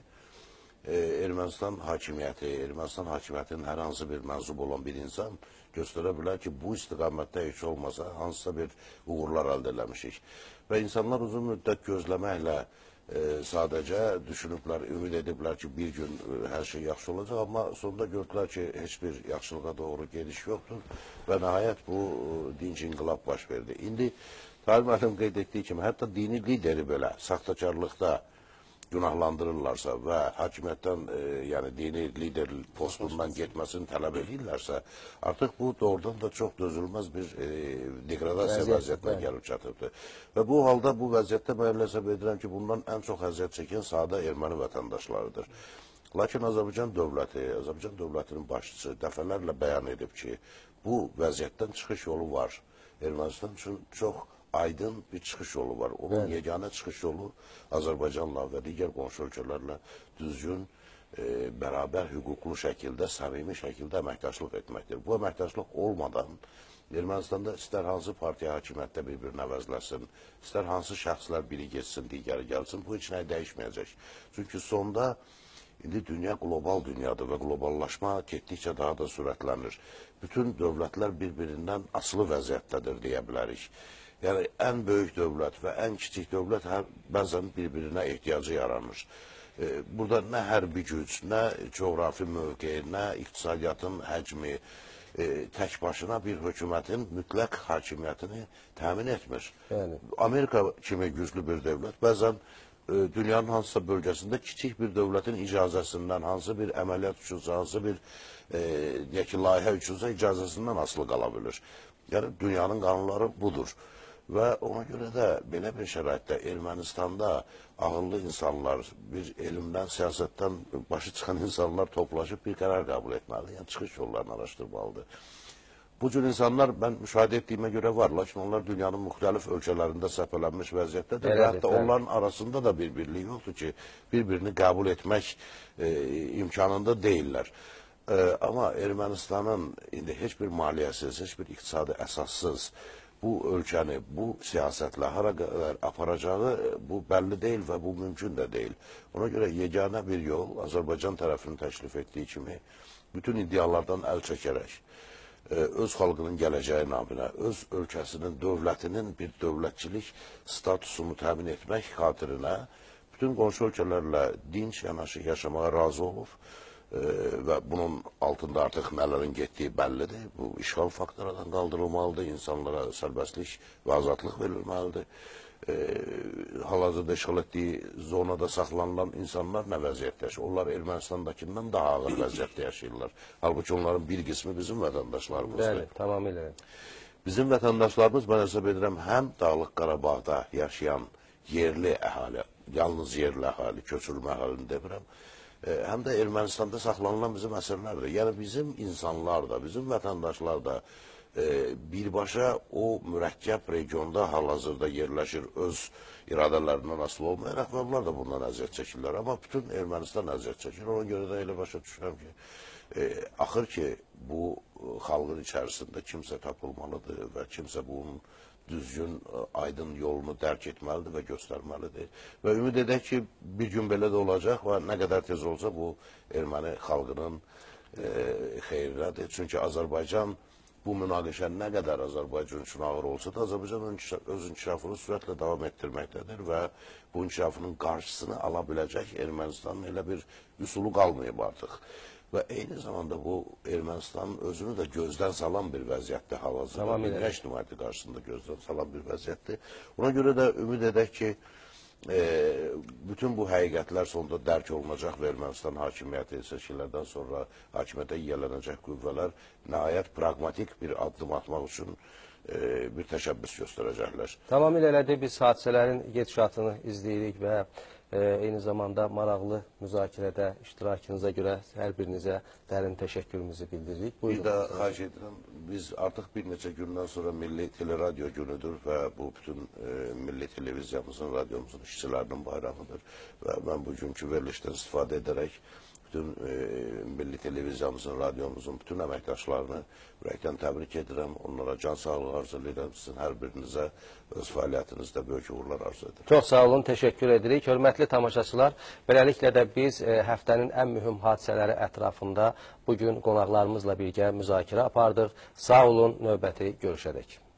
Ermənistan hakimiyyətinin hər hansı bir mənsub olan bir insan göstərə bilər ki, bu istiqamətdə heç olmasa hansısa bir uğurlar əldə eləmişik. Və insanlar uzun müddət gözləməklə sadəcə düşünüblər, ümid ediblər ki, bir gün hər şey yaxşı olacaq, amma sonunda gördülər ki, heç bir yaxşılığa doğru gediş yoxdur və nəhayət bu dinc inqilab baş verdi. İndi Tahir müəllim qeyd etdiyi kimi, hətta dini lideri belə saxtakarlıqda günahlandırırlarsa və hakimiyyətdən, yəni dini lider postundan getməsini tələb edirlərsə, artıq bu doğrudan da çox dözülməz bir degradasiya vəziyyətinə gəlib çatıbdır. Və bu halda, bu vəziyyətdə mən hesab edirəm ki, bundan ən çox əziyyət çəkən sadə erməni vətəndaşlarıdır. Lakin Azərbaycan dövlətinin başçısı dəfələrlə bəyan edib ki, bu vəziyyətdən çıxış yolu var. Ermənistan üçün çox aydın bir çıxış yolu var. Onun yeganə çıxış yolu Azərbaycanla və digər qonşu ölkələrlə düzgün, bərabər, hüquqlu şəkildə, səmimi şəkildə əməkdaşlıq etməkdir. Bu əməkdaşlıq olmadan Ermənistanda istər hansı partiya hakimiyyətdə bir-birini əvəzləsin, istər hansı şəxslər biri geçsin, digəri gəlsin, bu heç nəyi dəyişməyəcək. Çünki sonda indi dünya qlobal dünyadır və qloballaşma getdikcə daha da sürətlənir. Bütün dövlətlər bir-birindən asılı vəziyyətdədir deyə bilərik. Yəni, ən böyük dövlət və ən kiçik dövlət bəzən bir-birinə ehtiyacı yaranır. Burada nə hərbi güc, nə coğrafi mövqe, nə iqtisadiyyatın həcmi tək başına bir hökumətin mütləq hakimiyyətini təmin etmir. Amerika kimi güclü bir dövlət bəzən dünyanın hansısa bölgəsində kiçik bir dövlətin icazəsindən, hansı bir əməliyyat üçünsə, hansı bir layihə üçünsə icazəsindən asılı qala bilir. Yəni, dünyanın qanunları budur. Və ona görə də belə bir şəraitdə Ermənistanda ağıllı insanlar, bir elmdən, siyasətdən başı çıxan insanlar toplaşıb bir qərar qəbul etməli, yəni çıxış yollarını araşdırmalıdır. Bu cür insanlar mən müşahidə etdiyimə görə var, lakin onlar dünyanın müxtəlif ölkələrində səpələnmiş vəziyyətdədir və hətta onların arasında da bir birlik yoxdur ki, bir-birini qəbul etmək imkanında deyirlər. Amma Ermənistanın indi heç bir maliyyəsiz, heç bir iqtisadi əsassız bu ölkəni, bu siyasətlə hara qədər aparacağı bu bəlli deyil və bu mümkün də deyil. Ona görə yeganə bir yol Azərbaycan tərəfinin təklif etdiyi kimi bütün iddialardan əl çəkərək öz xalqının gələcəyi naminə, öz ölkəsinin, dövlətinin bir dövlətçilik statusunu təmin etmək xatirinə bütün qonşu ölkələrlə dinç yanaşı yaşamağa razı olub və bunun altında artıq nələrin getdiyi bəllidir. Bu işğal faktorlardan qaldırılmalıdır, insanlara sərbəstlik və azadlıq verilməlidir. Hal-hazırda işğal etdiyi zonada saxlanılan insanlar nə vəziyyətdə yaşayır? Onlar Ermənistandakindən daha ağır vəziyyətdə yaşayırlar. Halbuki onların bir qismi bizim vətəndaşlarımızdır. Bəli, tamamilə. Bizim vətəndaşlarımız, mən hesab edirəm, həm Dağlıq Qarabağda yaşayan yerli əhali, yalnız yerli əhali, köçürülmə əhalini demirəm, həm də Ermənistanda saxlanılan bizim əsərlərdir. Yəni bizim insanlar da, bizim vətəndaşlar da birbaşa o mürəkkəb regionda hal-hazırda yerləşir, öz iradələrindən asılı olmayaraq və onlar da bundan əziyyət çəkirlər. Amma bütün Ermənistan əziyyət çəkir. Ona görə də elə başa düşürəm ki, axır ki, bu xalqın içərisində kimsə tapılmalıdır və kimsə bunun düzgün, aydın yolunu dərk etməlidir və göstərməlidir. Və ümid edək ki, bir gün belə də olacaq və nə qədər tez olsa bu erməni xalqının xeyrinədir. Çünki Azərbaycan bu münaqişə nə qədər Azərbaycan üçün ağır olsa da Azərbaycan öz inkişafını sürətlə davam etdirməkdədir və bu inkişafının qarşısını ala biləcək Ermənistanın elə bir üsulu qalmayıb artıq. Və eyni zamanda bu Ermənistanın özünü də gözdən salan bir vəziyyətdir hal-hazırda. Dünya ictimaiyyəti qarşısında gözdən salan bir vəziyyətdir. Ona görə də ümid edək ki, bütün bu həqiqətlər sonunda dərk olunacaq və Ermənistan hakimiyyəti seçkilərdən sonra hakimiyyətə yiyələnəcək qüvvələr nəhayət pragmatik bir addım atmaq üçün bir təşəbbüs göstərəcəklər. Tamamilə elədir, biz hadisələrin gedişatını izləyirik və eyni zamanda maraqlı müzakirədə iştirakınıza görə hər birinizə dərin təşəkkürümüzü bildiririk. Bir də xahiş edirəm, biz artıq bir neçə gündən sonra Milli Teleradio günüdür və bu bütün Milli Televiziyamızın, radiomuzun işçilərinin bayramıdır və mən bugünkü verilişdən istifadə edərək bütün Milli Televiziyamızın, radiomuzun bütün əməkdaşlarını ürəkdən təbrik edirəm, onlara can sağlığı arzu edirəm, sizin hər birinizə öz fəaliyyətinizdə böyük uğurlar arzu edirəm. Çox sağ olun, təşəkkür edirik. Hörmətli tamaşaçılar, beləliklə də biz həftənin ən mühüm hadisələri ətrafında bugün qonaqlarımızla birgə müzakirə apardıq. Sağ olun, növbəti görüşədək.